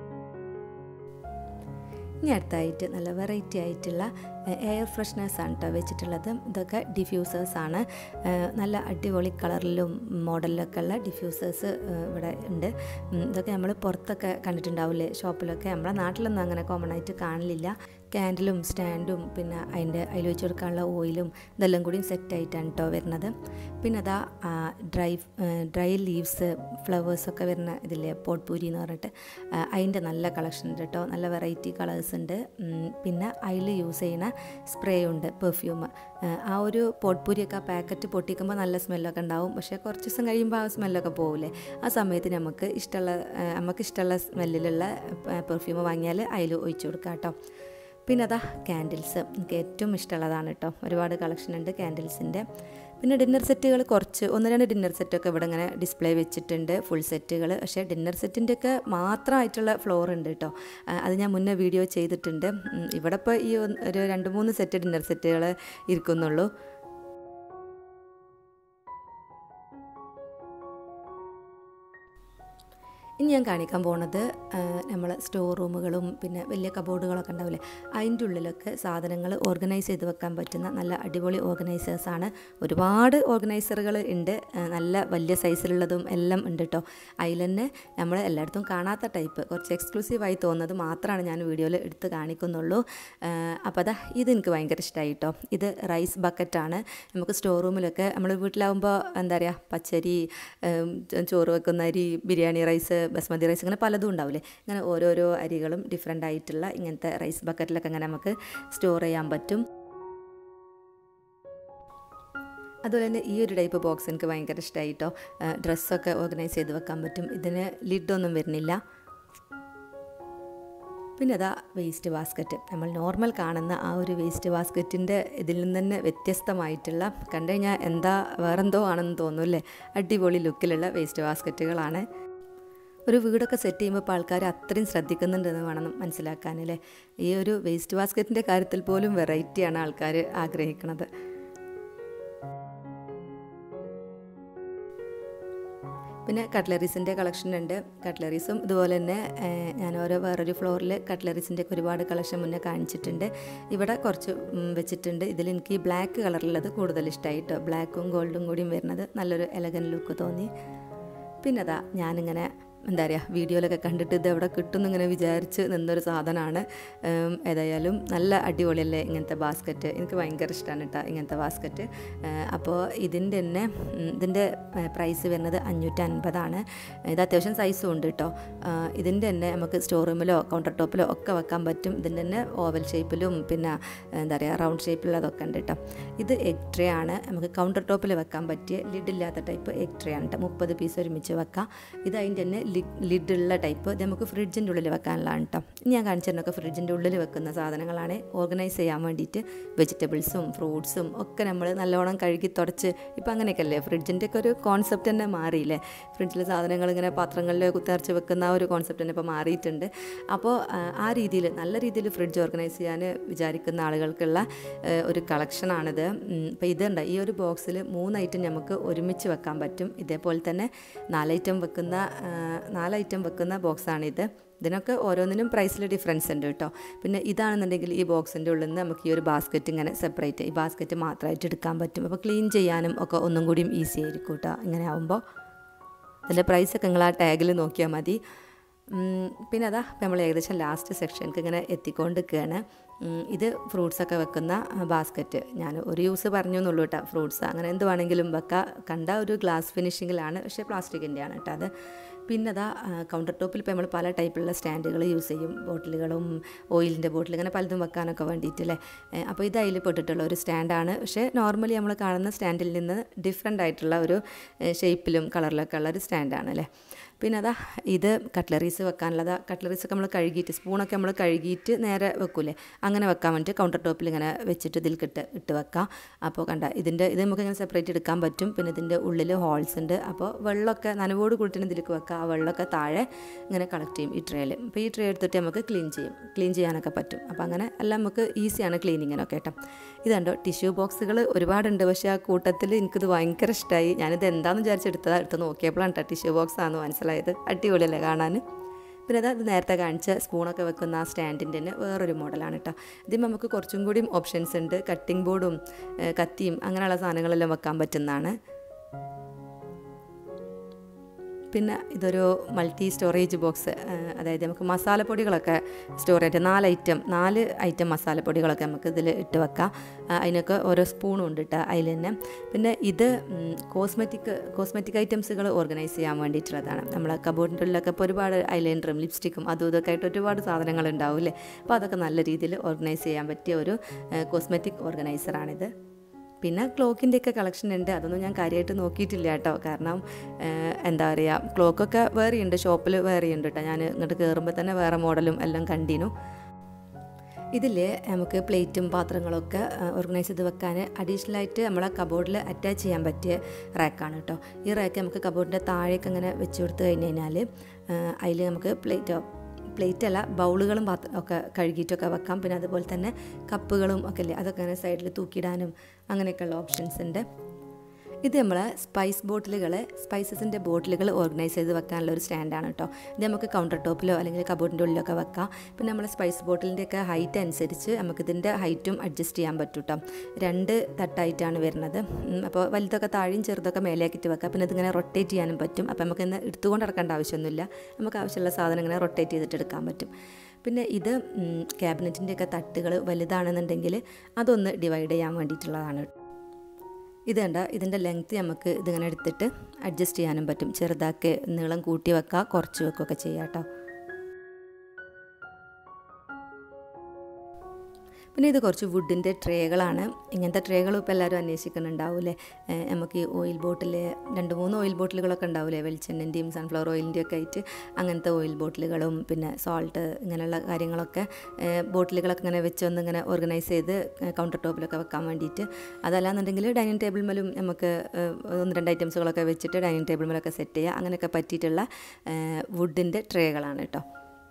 ഇനി അടുത്തായിട്ട് നല്ല വെറൈറ്റി ആയിട്ടുള്ള എയർ ഫ്രഷ്നേഴ്സാണ് കേട്ടോ വെച്ചിട്ടുള്ളത്. ഇതൊക്കെ ഡിഫ്യൂസേഴ്സാണ്. നല്ല അടിപൊളി കളറിലും മോഡലിലൊക്കെ ഉള്ള ഡിഫ്യൂസേഴ്സ് ഇവിടെ ഉണ്ട്. ഇതൊക്കെ നമ്മൾ പുറത്തൊക്കെ കണ്ടിട്ടുണ്ടാവില്ലേ ഷോപ്പിലൊക്കെ. നമ്മുടെ നാട്ടിലൊന്നും അങ്ങനെ കോമൺ ആയിട്ട് കാണില്ല. ക്യാൻഡിലും സ്റ്റാൻഡും പിന്നെ അതിൽ വെച്ച് കൊടുക്കാനുള്ള ഓയിലും ഇതെല്ലാം കൂടി സെറ്റായിട്ടാണ് കേട്ടോ വരുന്നത്. പിന്നെ അതാ ഡ്രൈ ലീവ്സ്, ഫ്ലവേഴ്സൊക്കെ വരുന്ന ഇതില്ലേ പോട്ട്പൂരി എന്ന് പറഞ്ഞിട്ട്, അതിൻ്റെ നല്ല കളക്ഷൻ ഉണ്ട് കേട്ടോ. നല്ല വെറൈറ്റി കളേഴ്സ് ഉണ്ട്. പിന്നെ അതിൽ യൂസ് ചെയ്യുന്ന സ്പ്രേ ഉണ്ട്, പെർഫ്യൂം. ആ ഒരു പോട്ട്പൂരിയൊക്കെ ആ പാക്കറ്റ് പൊട്ടിക്കുമ്പോൾ നല്ല സ്മെല്ലൊക്കെ ഉണ്ടാവും, പക്ഷേ കുറച്ച് ദിവസം കഴിയുമ്പോൾ ആ സ്മെല്ലൊക്കെ പോകില്ലേ. ആ സമയത്ത് നമുക്ക് ഇഷ്ടമുള്ള സ്മെല്ലിലുള്ള പെർഫ്യൂം വാങ്ങിയാൽ അതിൽ ഒഴിച്ചു കൊടുക്കാം കേട്ടോ. പിന്നെ അതാ ക്യാൻഡിൽസ്, എനിക്ക് ഏറ്റവും ഇഷ്ടമുള്ളതാണ് കേട്ടോ. ഒരുപാട് കളക്ഷൻ ഉണ്ട് ക്യാൻഡിൽസിൻ്റെ. പിന്നെ ഡിന്നർ സെറ്റുകൾ കുറച്ച് 1-2 ഡിന്നർ സെറ്റൊക്കെ ഇവിടെ ഇങ്ങനെ ഡിസ്പ്ലേ വെച്ചിട്ടുണ്ട്, ഫുൾ സെറ്റുകൾ. പക്ഷേ ഡിന്നർ സെറ്റിൻ്റെയൊക്കെ മാത്രമായിട്ടുള്ള ഫ്ലോർ ഉണ്ട് കേട്ടോ. അത് ഞാൻ മുന്നേ വീഡിയോ ചെയ്തിട്ടുണ്ട്. ഇവിടെ ഇപ്പോൾ ഈ ഒരു 2-3 സെറ്റ് ഡിന്നർ സെറ്റുകൾ ഇരിക്കുന്നുള്ളൂ. ഇനി ഞാൻ കാണിക്കാൻ പോകുന്നത് നമ്മൾ സ്റ്റോർ റൂമുകളും പിന്നെ വലിയ കബോർഡുകളൊക്കെ ഉണ്ടാവില്ലേ, അതിൻ്റെ ഉള്ളിലൊക്കെ സാധനങ്ങൾ ഓർഗനൈസ് ചെയ്ത് വെക്കാൻ പറ്റുന്ന നല്ല അടിപൊളി ഓർഗനൈസേഴ്സാണ്. ഒരുപാട് ഓർഗനൈസറുകൾ ഉണ്ട്, നല്ല വലിയ സൈസിലുള്ളതും എല്ലാം ഉണ്ട് കേട്ടോ. അതിൽ തന്നെ നമ്മൾ എല്ലായിടത്തും കാണാത്ത ടൈപ്പ്, കുറച്ച് എക്സ്ക്ലൂസീവായി തോന്നുന്നത് മാത്രമാണ് ഞാൻ വീഡിയോയിൽ എടുത്ത് കാണിക്കുന്നുള്ളൂ. അപ്പോൾ അതാ ഇത് എനിക്ക് ഭയങ്കര ഇഷ്ടമായി കേട്ടോ. ഇത് റൈസ് ബക്കറ്റാണ്. നമുക്ക് സ്റ്റോർ റൂമിലൊക്കെ നമ്മൾ വീട്ടിലാവുമ്പോൾ എന്താ പറയുക, പച്ചരി, ചോറ് വെക്കുന്ന അരി, ബിരിയാണി റൈസ്, ബസ്മതി റൈസ്, ഇങ്ങനെ പലതും ഉണ്ടാവില്ലേ. ഇങ്ങനെ ഓരോരോ അരികളും ഡിഫറെൻ്റ് ആയിട്ടുള്ള ഇങ്ങനത്തെ റൈസ് ബക്കറ്റിലൊക്കെ ഇങ്ങനെ നമുക്ക് സ്റ്റോർ ചെയ്യാൻ പറ്റും. അതുപോലെ തന്നെ ഈ ഒരു ടൈപ്പ് ബോക്സ് എനിക്ക് ഭയങ്കര ഇഷ്ടമായി കേട്ടോ. ഡ്രസ്സൊക്കെ ഓർഗനൈസ് ചെയ്ത് വെക്കാൻ പറ്റും. ഇതിന് ലിഡൊന്നും വരുന്നില്ല. പിന്നെ അതാ വേസ്റ്റ് ബാസ്ക്കറ്റ്, നമ്മൾ നോർമൽ കാണുന്ന ആ ഒരു വേസ്റ്റ് ബാസ്ക്കറ്റിൻ്റെ ഇതിൽ നിന്ന് തന്നെ വ്യത്യസ്തമായിട്ടുള്ള, കണ്ടു കഴിഞ്ഞാൽ എന്താ വേറെന്തോ ആണെന്ന് തോന്നുമല്ലേ, അടിപൊളി ലുക്കിലുള്ള വേസ്റ്റ് ബാസ്ക്കറ്റുകളാണ്. ഒരു വീടൊക്കെ സെറ്റ് ചെയ്യുമ്പോൾ ഇപ്പോൾ ആൾക്കാർ അത്രയും ശ്രദ്ധിക്കുന്നുണ്ടെന്ന് വേണം മനസ്സിലാക്കാനല്ലേ. ഈ ഒരു വേസ്റ്റ് ബാസ്ക്കറ്റിൻ്റെ കാര്യത്തിൽ പോലും വെറൈറ്റിയാണ് ആൾക്കാർ ആഗ്രഹിക്കുന്നത്. പിന്നെ കട്ട്ലറീസിൻ്റെ കളക്ഷൻ ഉണ്ട്. കട്ട്ലറീസും ഇതുപോലെ തന്നെ ഞാൻ വേറൊരു ഫ്ലോറിൽ കട്ട്ലറീസിൻ്റെ ഒരുപാട് കളക്ഷൻ മുന്നേ കാണിച്ചിട്ടുണ്ട്. ഇവിടെ കുറച്ച് വെച്ചിട്ടുണ്ട്. ഇതിൽ എനിക്ക് ബ്ലാക്ക് കളറിലുള്ളത് കൂടുതൽ ഇഷ്ടമായി കേട്ടോ. ബ്ലാക്കും ഗോൾഡും കൂടിയും വരുന്നത് നല്ലൊരു എലഗൻ ലുക്ക് തോന്നി. പിന്നെ അതാ ഞാനിങ്ങനെ എന്താ പറയുക വീഡിയോയിലൊക്കെ കണ്ടിട്ട് ഇത് എവിടെ കിട്ടുമെന്ന് ഇങ്ങനെ വിചാരിച്ച് നിന്നൊരു സാധനമാണ്. ഏതായാലും നല്ല അടിപൊളിയല്ലേ ഇങ്ങനത്തെ ബാസ്ക്കറ്റ്. എനിക്ക് ഭയങ്കര ഇഷ്ടമാണ് കേട്ടോ ഇങ്ങനത്തെ ബാസ്ക്കറ്റ്. അപ്പോൾ ഇതിൻ്റെ പ്രൈസ് വരുന്നത് 550 ഇത് അത്യാവശ്യം സൈസും ഉണ്ട് കേട്ടോ. ഇതിൻ്റെ തന്നെ നമുക്ക് സ്റ്റോർ റൂമിലോ കൗണ്ടർ ടോപ്പിലോ ഒക്കെ വെക്കാൻ പറ്റും. ഇതിൻ്റെ തന്നെ ഓവൽ ഷേപ്പിലും പിന്നെ എന്താ പറയുക റൗണ്ട് ഷേപ്പിലുള്ളതൊക്കെ ഉണ്ട് കേട്ടോ. ഇത് എഗ് ട്രേ ആണ്. നമുക്ക് കൗണ്ടർ ടോപ്പിൽ വെക്കാൻ പറ്റിയ ലിഡില്ലാത്ത ടൈപ്പ് എഗ് ട്രേ ആണ് കേട്ടോ. 30 പീസ് ഒരുമിച്ച് വെക്കാം. ഇത് അതിൻ്റെ തന്നെ ലിഡുള്ള ടൈപ്പ്. ഇത് നമുക്ക് ഫ്രിഡ്ജിൻ്റെ ഉള്ളിൽ വെക്കാനുള്ളതാണ് കേട്ടോ. ഞാൻ കാണിച്ചിരുന്നൊക്കെ ഫ്രിഡ്ജിൻ്റെ ഉള്ളിൽ വെക്കുന്ന സാധനങ്ങളാണ്. ഓർഗനൈസ് ചെയ്യാൻ വേണ്ടിയിട്ട് വെജിറ്റബിൾസും ഫ്രൂട്ട്സും ഒക്കെ നമ്മൾ നല്ലോണം കഴുകി തുടച്ച് ഇപ്പം അങ്ങനെയൊക്കെ അല്ലേ ഫ്രിഡ്ജിൻ്റെ ഒക്കെ ഒരു കോൺസെപ്റ്റ് തന്നെ മാറിയില്ലേ. ഫ്രിഡ്ജിലെ സാധനങ്ങൾ ഇങ്ങനെ പാത്രങ്ങളിൽ കുത്തിറച്ച് വെക്കുന്ന ആ ഒരു കോൺസെപ്റ്റ് തന്നെ ഇപ്പോൾ മാറിയിട്ടുണ്ട്. അപ്പോൾ ആ രീതിയിൽ നല്ല രീതിയിൽ ഫ്രിഡ്ജ് ഓർഗനൈസ് ചെയ്യാൻ വിചാരിക്കുന്ന ആളുകൾക്കുള്ള ഒരു കളക്ഷനാണിത്. ഇപ്പോൾ ഇതുണ്ട് ഈ ഒരു ബോക്സിൽ 3 ഐറ്റം നമുക്ക് ഒരുമിച്ച് വെക്കാൻ പറ്റും. ഇതേപോലെ തന്നെ 4 ഐറ്റം വെക്കുന്ന ബോക്സാണിത്. ഇതിനൊക്കെ ഓരോന്നിനും പ്രൈസിൽ ഡിഫറൻസ് ഉണ്ട് കേട്ടോ. പിന്നെ ഇതാണെന്നുണ്ടെങ്കിൽ ഈ ബോക്സിൻ്റെ ഉള്ളിൽ നിന്ന് നമുക്ക് ഈ ഒരു ബാസ്ക്കറ്റ് ഇങ്ങനെ സെപ്പറേറ്റ് ഈ ബാസ്ക്കറ്റ് മാത്രമായിട്ട് എടുക്കാൻ പറ്റും. അപ്പോൾ ക്ലീൻ ചെയ്യാനും ഒക്കെ ഒന്നും കൂടിയും ഈസി ആയിരിക്കും കേട്ടോ ഇങ്ങനെ ആകുമ്പോൾ. അതിൻ്റെ പ്രൈസൊക്കെ നിങ്ങൾ ആ ടാഗിൽ നോക്കിയാൽ മതി. പിന്നെ അതാ നമ്മൾ ഏകദേശം ലാസ്റ്റ് സെക്ഷനിലേക്ക് ഇങ്ങനെ എത്തിക്കൊണ്ടിരിക്കുകയാണ്. ഇത് ഫ്രൂട്ട്സൊക്കെ വെക്കുന്ന ബാസ്ക്കറ്റ്. ഞാൻ ഒരു യൂസ് പറഞ്ഞു എന്നുള്ളൂ കേട്ടോ. ഫ്രൂട്ട്സ് അങ്ങനെ എന്ത് വേണമെങ്കിലും വെക്കാം. കണ്ട ഒരു ഗ്ലാസ് ഫിനിഷിങ്ങിലാണ്, പക്ഷേ പ്ലാസ്റ്റിക്കിൻ്റെയാണ് കേട്ടോ അത്. പിന്നെ അതാ കൗണ്ടർ ടോപ്പിൽ ഇപ്പോൾ നമ്മൾ പല ടൈപ്പിലുള്ള സ്റ്റാൻഡുകൾ യൂസ് ചെയ്യും. ബോട്ടിലുകളും ഓയിലിൻ്റെ ബോട്ടിൽ ഇങ്ങനെ പലതും വെക്കാനൊക്കെ വേണ്ടിയിട്ടല്ലേ. അപ്പോൾ ഇത് അതിൽ പെട്ടിട്ടുള്ള ഒരു സ്റ്റാൻഡാണ്. പക്ഷേ നോർമലി നമ്മൾ കാണുന്ന സ്റ്റാൻഡിൽ നിന്ന് ഡിഫറെൻ്റ് ആയിട്ടുള്ള ഒരു ഷേപ്പിലും കളറിലൊക്കെ ഉള്ള ഒരു സ്റ്റാൻഡാണ് അല്ലേ. പിന്നെ അതാ ഇത് കട്ട്ലറീസ് വെക്കാനുള്ളതാ. കട്ട്ലറീസൊക്കെ നമ്മൾ കഴുകിയിട്ട് സ്പൂണൊക്കെ നമ്മൾ കഴുകിയിട്ട് നേരെ വെക്കൂലേ, അങ്ങനെ വെക്കാൻ വേണ്ടിയിട്ട് കൗണ്ടർ ടോപ്പിൽ ഇങ്ങനെ വെച്ചിട്ട് ഇതിൽ ഇട്ട് വെക്കാം. അപ്പോൾ കണ്ട ഇത് നമുക്ക് ഇങ്ങനെ സെപ്പറേറ്റ് എടുക്കാൻ പറ്റും. പിന്നെ ഇതിൻ്റെ ഉള്ളിൽ ഹോൾസ് ഉണ്ട്. അപ്പോൾ വെള്ളമൊക്കെ നനവോട് കൂട്ടിന് ഇതിലേക്ക് വെക്കാം. ആ വെള്ളമൊക്കെ താഴെ ഇങ്ങനെ കളക്ട് ചെയ്യും ഈ ട്രേയിൽ. അപ്പോൾ ഈ ട്രേ എടുത്തിട്ട് നമുക്ക് ക്ലീൻ ചെയ്യാനൊക്കെ പറ്റും. അപ്പോൾ അങ്ങനെ എല്ലാം നമുക്ക് ഈസിയാണ് ക്ലീനിങ്ങിനൊക്കെ കേട്ടോ. ഇതുണ്ടോ ടിഷ്യൂ ബോക്സുകൾ ഒരുപാടുണ്ട്. പക്ഷേ ആ കൂട്ടത്തിൽ എനിക്കിത് ഭയങ്കര ഇഷ്ടമായി. ഞാനിത് എന്താണെന്ന് എടുത്ത് നോക്കിയപ്പോഴാണ് കേട്ടോ ടിഷ്യൂ ബോക്സ് ആണെന്ന് മനസ്സിലായത്. അടിപൊളിയല്ലേ കാണാൻ. പിന്നെ അത് നേരത്തെ കാണിച്ച സ്പൂണൊക്കെ വെക്കുന്ന ആ സ്റ്റാൻഡിൻ്റെ തന്നെ വേറൊരു മോഡലാണ് കേട്ടോ. ഇതിൽ നമുക്ക് കുറച്ചും കൂടിയും ഓപ്ഷൻസ് ഉണ്ട്. കട്ടിംഗ് ബോർഡും കത്തിയും അങ്ങനെയുള്ള സാധനങ്ങളെല്ലാം വെക്കാൻ പറ്റുന്നതാണ്. പിന്നെ ഇതൊരു മൾട്ടി സ്റ്റോറേജ് ബോക്സ്. അതായത് നമുക്ക് മസാലപ്പൊടികളൊക്കെ സ്റ്റോർ ചെയ്തിട്ട് 4 ഐറ്റം മസാലപ്പൊടികളൊക്കെ നമുക്ക് ഇതിൽ ഇട്ട് വെക്കാം. അതിനൊക്കെ ഓരോ സ്പൂണും ഉണ്ട് കേട്ടോ അതിൽ തന്നെ. പിന്നെ ഇത് കോസ്മെറ്റിക് ഐറ്റംസുകൾ ഓർഗനൈസ് ചെയ്യാൻ വേണ്ടിയിട്ടുള്ളതാണ്. നമ്മളെ കബോർഡിൻ്റെ ഉള്ളിലൊക്കെ ഇപ്പോൾ ഒരുപാട് ഐലൈനറും ലിപ്സ്റ്റിക്കും അതും ഇതൊക്കെ ആയിട്ട് ഒരുപാട് സാധനങ്ങൾ ഉണ്ടാവില്ലേ. അപ്പോൾ അതൊക്കെ നല്ല രീതിയിൽ ഓർഗനൈസ് ചെയ്യാൻ പറ്റിയ ഒരു കോസ്മെറ്റിക് ഓർഗനൈസറാണിത്. പിന്നെ ക്ലോക്കിൻ്റെയൊക്കെ കളക്ഷൻ ഉണ്ട്. അതൊന്നും ഞാൻ കാര്യമായിട്ട് നോക്കിയിട്ടില്ല കേട്ടോ. കാരണം എന്താ പറയുക ക്ലോക്കൊക്കെ വേറെയുണ്ട്, ഷോപ്പിൽ വേറെയുണ്ട് കേട്ടോ. ഞാൻ ഇങ്ങോട്ട് കയറുമ്പോൾ തന്നെ വേറെ മോഡലും എല്ലാം കണ്ടിരുന്നു. ഇതിൽ നമുക്ക് പ്ലേറ്റും പാത്രങ്ങളൊക്കെ ഓർഗനൈസ് ചെയ്ത് വെക്കാൻ അഡീഷണലായിട്ട് നമ്മളെ കബോർഡിൽ അറ്റാച്ച് ചെയ്യാൻ പറ്റിയ റാക്കാണ് കേട്ടോ. ഈ റാക്ക് നമുക്ക് കബോർഡിൻ്റെ താഴേക്ക് അങ്ങനെ വെച്ച് കൊടുത്ത് കഴിഞ്ഞാൽ അതിൽ നമുക്ക് പ്ലേറ്റ് അല്ല ബൗളുകളും ഒക്കെ കഴുകിയിട്ടൊക്കെ വെക്കാം. പിന്നെ അതുപോലെ തന്നെ കപ്പുകളും ഒക്കെ അല്ലേ അതൊക്കെ അങ്ങനെ സൈഡിൽ തൂക്കിയിടാനും അങ്ങനെയൊക്കെയുള്ള ഓപ്ഷൻസ് ഉണ്ട്. ഇത് നമ്മൾ സ്പൈസസിൻ്റെ ബോട്ടിലുകൾ ഓർഗനൈസ് ചെയ്ത് വെക്കാനുള്ള ഒരു സ്റ്റാൻഡാണ് കേട്ടോ. ഇത് നമുക്ക് കൗണ്ടർ ടോപ്പിലോ അല്ലെങ്കിൽ കബോർഡിൻ്റെ ഉള്ളിലൊക്കെ വെക്കാം. പിന്നെ നമ്മൾ സ്പൈസ് ബോട്ടിലിൻ്റെയൊക്കെ ഹൈറ്റ് അനുസരിച്ച് നമുക്കിതിൻ്റെ ഹൈറ്റും അഡ്ജസ്റ്റ് ചെയ്യാൻ പറ്റും കേട്ടോ. 2 തട്ടായിട്ടാണ് വരുന്നത്. അപ്പോൾ വലുതൊക്കെ താഴെയും ചെറുതൊക്കെ മേലേക്കിട്ട് വെക്കാം. പിന്നെ ഇതിങ്ങനെ റൊട്ടേറ്റ് ചെയ്യാനും പറ്റും. അപ്പോൾ നമുക്ക് ഇന്ന് എടുത്തുകൊണ്ട് നടക്കേണ്ട ആവശ്യമൊന്നുമില്ല. നമുക്ക് ആവശ്യമുള്ള സാധനം ഇങ്ങനെ റൊട്ടേറ്റ് ചെയ്തിട്ട് എടുക്കാൻ പറ്റും. പിന്നെ ഇത് ക്യാബിനറ്റിൻ്റെയൊക്കെ തട്ടുകൾ വലുതാണെന്നുണ്ടെങ്കിൽ അതൊന്ന് ഡിവൈഡ് ചെയ്യാൻ വേണ്ടിയിട്ടുള്ളതാണ്. ഇത് കണ്ട ഇതിൻ്റെ ലെങ്ത്ത് നമുക്ക് ഇതിങ്ങനെ എടുത്തിട്ട് അഡ്ജസ്റ്റ് ചെയ്യാനും പറ്റും. ചെറുതാക്കി നീളം കൂട്ടി വെക്കുക, കുറച്ച് വെക്കുകയൊക്കെ ചെയ്യാം കേട്ടോ. പിന്നെ ഇത് കുറച്ച് വുഡിൻ്റെ ട്രേകളാണ്. ഇങ്ങനത്തെ ട്രേകളും ഇപ്പോൾ എല്ലാവരും അന്വേഷിക്കുന്നുണ്ടാവില്ലേ. നമുക്ക് ഈ ഓയിൽ ബോട്ടിൽ 2-3 ഓയിൽ ബോട്ടിലുകളൊക്കെ ഉണ്ടാവില്ലേ, വെളിച്ചെണ്ണൻ്റെയും സൺഫ്ലവർ ഓയിലിൻ്റെയും ഒക്കെ ആയിട്ട് അങ്ങനത്തെ ഓയിൽ ബോട്ടിലുകളും പിന്നെ സോൾട്ട് ഇങ്ങനെയുള്ള കാര്യങ്ങളൊക്കെ ബോട്ടിലുകളൊക്കെ ഇങ്ങനെ വെച്ചൊന്ന് ഇങ്ങനെ ഓർഗനൈസ് ചെയ്ത് കൗണ്ടർ ടോപ്പിലൊക്കെ വെക്കാൻ വേണ്ടിയിട്ട്. അതല്ലാന്നുണ്ടെങ്കിൽ ഡൈനിങ് ടേബിൾ മേലും നമുക്ക് 1-2 ഐറ്റംസുകളൊക്കെ വെച്ചിട്ട് ഡൈനിങ് ടേബിൾ മേലൊക്കെ സെറ്റ് ചെയ്യുക. അങ്ങനെയൊക്കെ പറ്റിയിട്ടുള്ള വുഡിൻ്റെ ട്രേകളാണ് കേട്ടോ.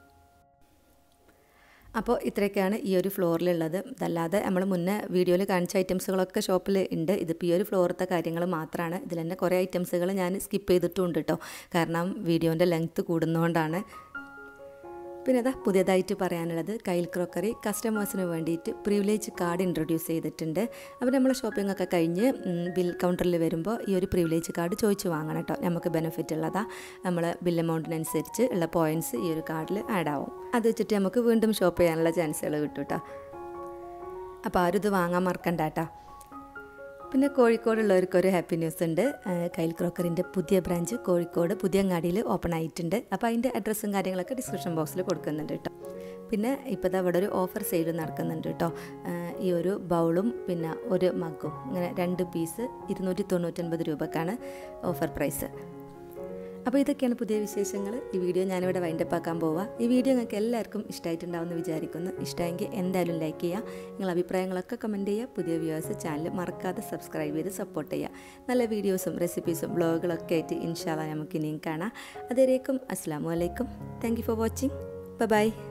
അപ്പോൾ ഇത്രയൊക്കെയാണ് ഈ ഒരു ഫ്ലോറിലുള്ളത്. ഇതല്ലാതെ നമ്മൾ മുന്നേ വീഡിയോയിൽ കാണിച്ച ഐറ്റംസുകളൊക്കെ ഷോപ്പിൽ ഉണ്ട്. ഇതിപ്പോൾ ഈ ഒരു ഫ്ലോറത്തെ കാര്യങ്ങൾ മാത്രമാണ്. ഇതിൽ തന്നെ കുറേ ഐറ്റംസുകൾ ഞാൻ സ്കിപ്പ് ചെയ്തിട്ടുണ്ട് കേട്ടോ. കാരണം വീഡിയോൻ്റെ ലെങ്ത്ത് കൂടുന്നതുകൊണ്ടാണ്. പിന്നെ അതാ പുതിയതായിട്ട് പറയാനുള്ളത് കൈൽ ക്രോക്കറി കസ്റ്റമേഴ്സിന് വേണ്ടിയിട്ട് പ്രിവിലേജ് കാർഡ് ഇൻട്രൊഡ്യൂസ് ചെയ്തിട്ടുണ്ട്. അപ്പോൾ നമ്മൾ ഷോപ്പിംഗ് ഒക്കെ കഴിഞ്ഞ് ബിൽ കൗണ്ടറിൽ വരുമ്പോൾ ഈ ഒരു പ്രിവിലേജ് കാർഡ് ചോദിച്ച് വാങ്ങണം കേട്ടോ. നമുക്ക് ബെനിഫിറ്റ് ഉള്ളതാ. നമ്മൾ ബിൽ എമൗണ്ടിനനുസരിച്ച് ഉള്ള പോയിൻറ്റ്സ് ഈ ഒരു കാർഡിൽ ആഡ് ആവും. അത് വെച്ചിട്ട് നമുക്ക് വീണ്ടും ഷോപ്പ് ചെയ്യാനുള്ള ചാൻസുകൾ കിട്ടും കേട്ടോ. അപ്പോൾ ആരും ഇത് വാങ്ങാൻ മറക്കണ്ട കേട്ടോ. പിന്നെ കോഴിക്കോടുള്ളവർക്കൊരു ഹാപ്പി ന്യൂസ് ഉണ്ട്. കൈൽ ക്രോക്കറിൻ്റെ പുതിയ ബ്രാഞ്ച് കോഴിക്കോട് പുതിയങ്ങാടിയിൽ ഓപ്പൺ ആയിട്ടുണ്ട്. അപ്പോൾ അതിൻ്റെ അഡ്രസ്സും കാര്യങ്ങളൊക്കെ ഡിസ്ക്രിപ്ഷൻ ബോക്സിൽ കൊടുക്കുന്നുണ്ട് കേട്ടോ. പിന്നെ ഇപ്പോൾ അവിടെ ഒരു ഓഫർ സെയിൽ നടക്കുന്നുണ്ട് കേട്ടോ. ഈ ഒരു ബൗളും പിന്നെ ഒരു മഗ്ഗും ഇങ്ങനെ 2 പീസ് 299 രൂപക്കാണ് ഓഫർ പ്രൈസ്. അപ്പോൾ ഇതൊക്കെയാണ് പുതിയ വിശേഷങ്ങൾ. ഈ വീഡിയോ ഞാനിവിടെ വൈൻഡപ്പ് ആക്കാൻ പോവാം. ഈ വീഡിയോ നിങ്ങൾക്ക് എല്ലാവർക്കും ഇഷ്ടമായിട്ടുണ്ടാവുമെന്ന് വിചാരിക്കുന്നു. ഇഷ്ടമെങ്കിൽ എന്തായാലും ലൈക്ക് ചെയ്യുക. നിങ്ങളുടെ അഭിപ്രായങ്ങളൊക്കെ കമൻറ്റ് ചെയ്യുക. പുതിയ വ്യൂവേഴ്സ് ചാനൽ മറക്കാതെ സബ്സ്ക്രൈബ് ചെയ്ത് സപ്പോർട്ട് ചെയ്യുക. നല്ല വീഡിയോസും റെസിപ്പീസും വ്ളോഗുകളൊക്കെ ആയിട്ട് ഇൻഷാ അല്ലാഹ് നമുക്ക് ഇനിയും കാണാം. അതുവരേക്കും അസ്സലാമു അലൈക്കും. Thank you for watching. By.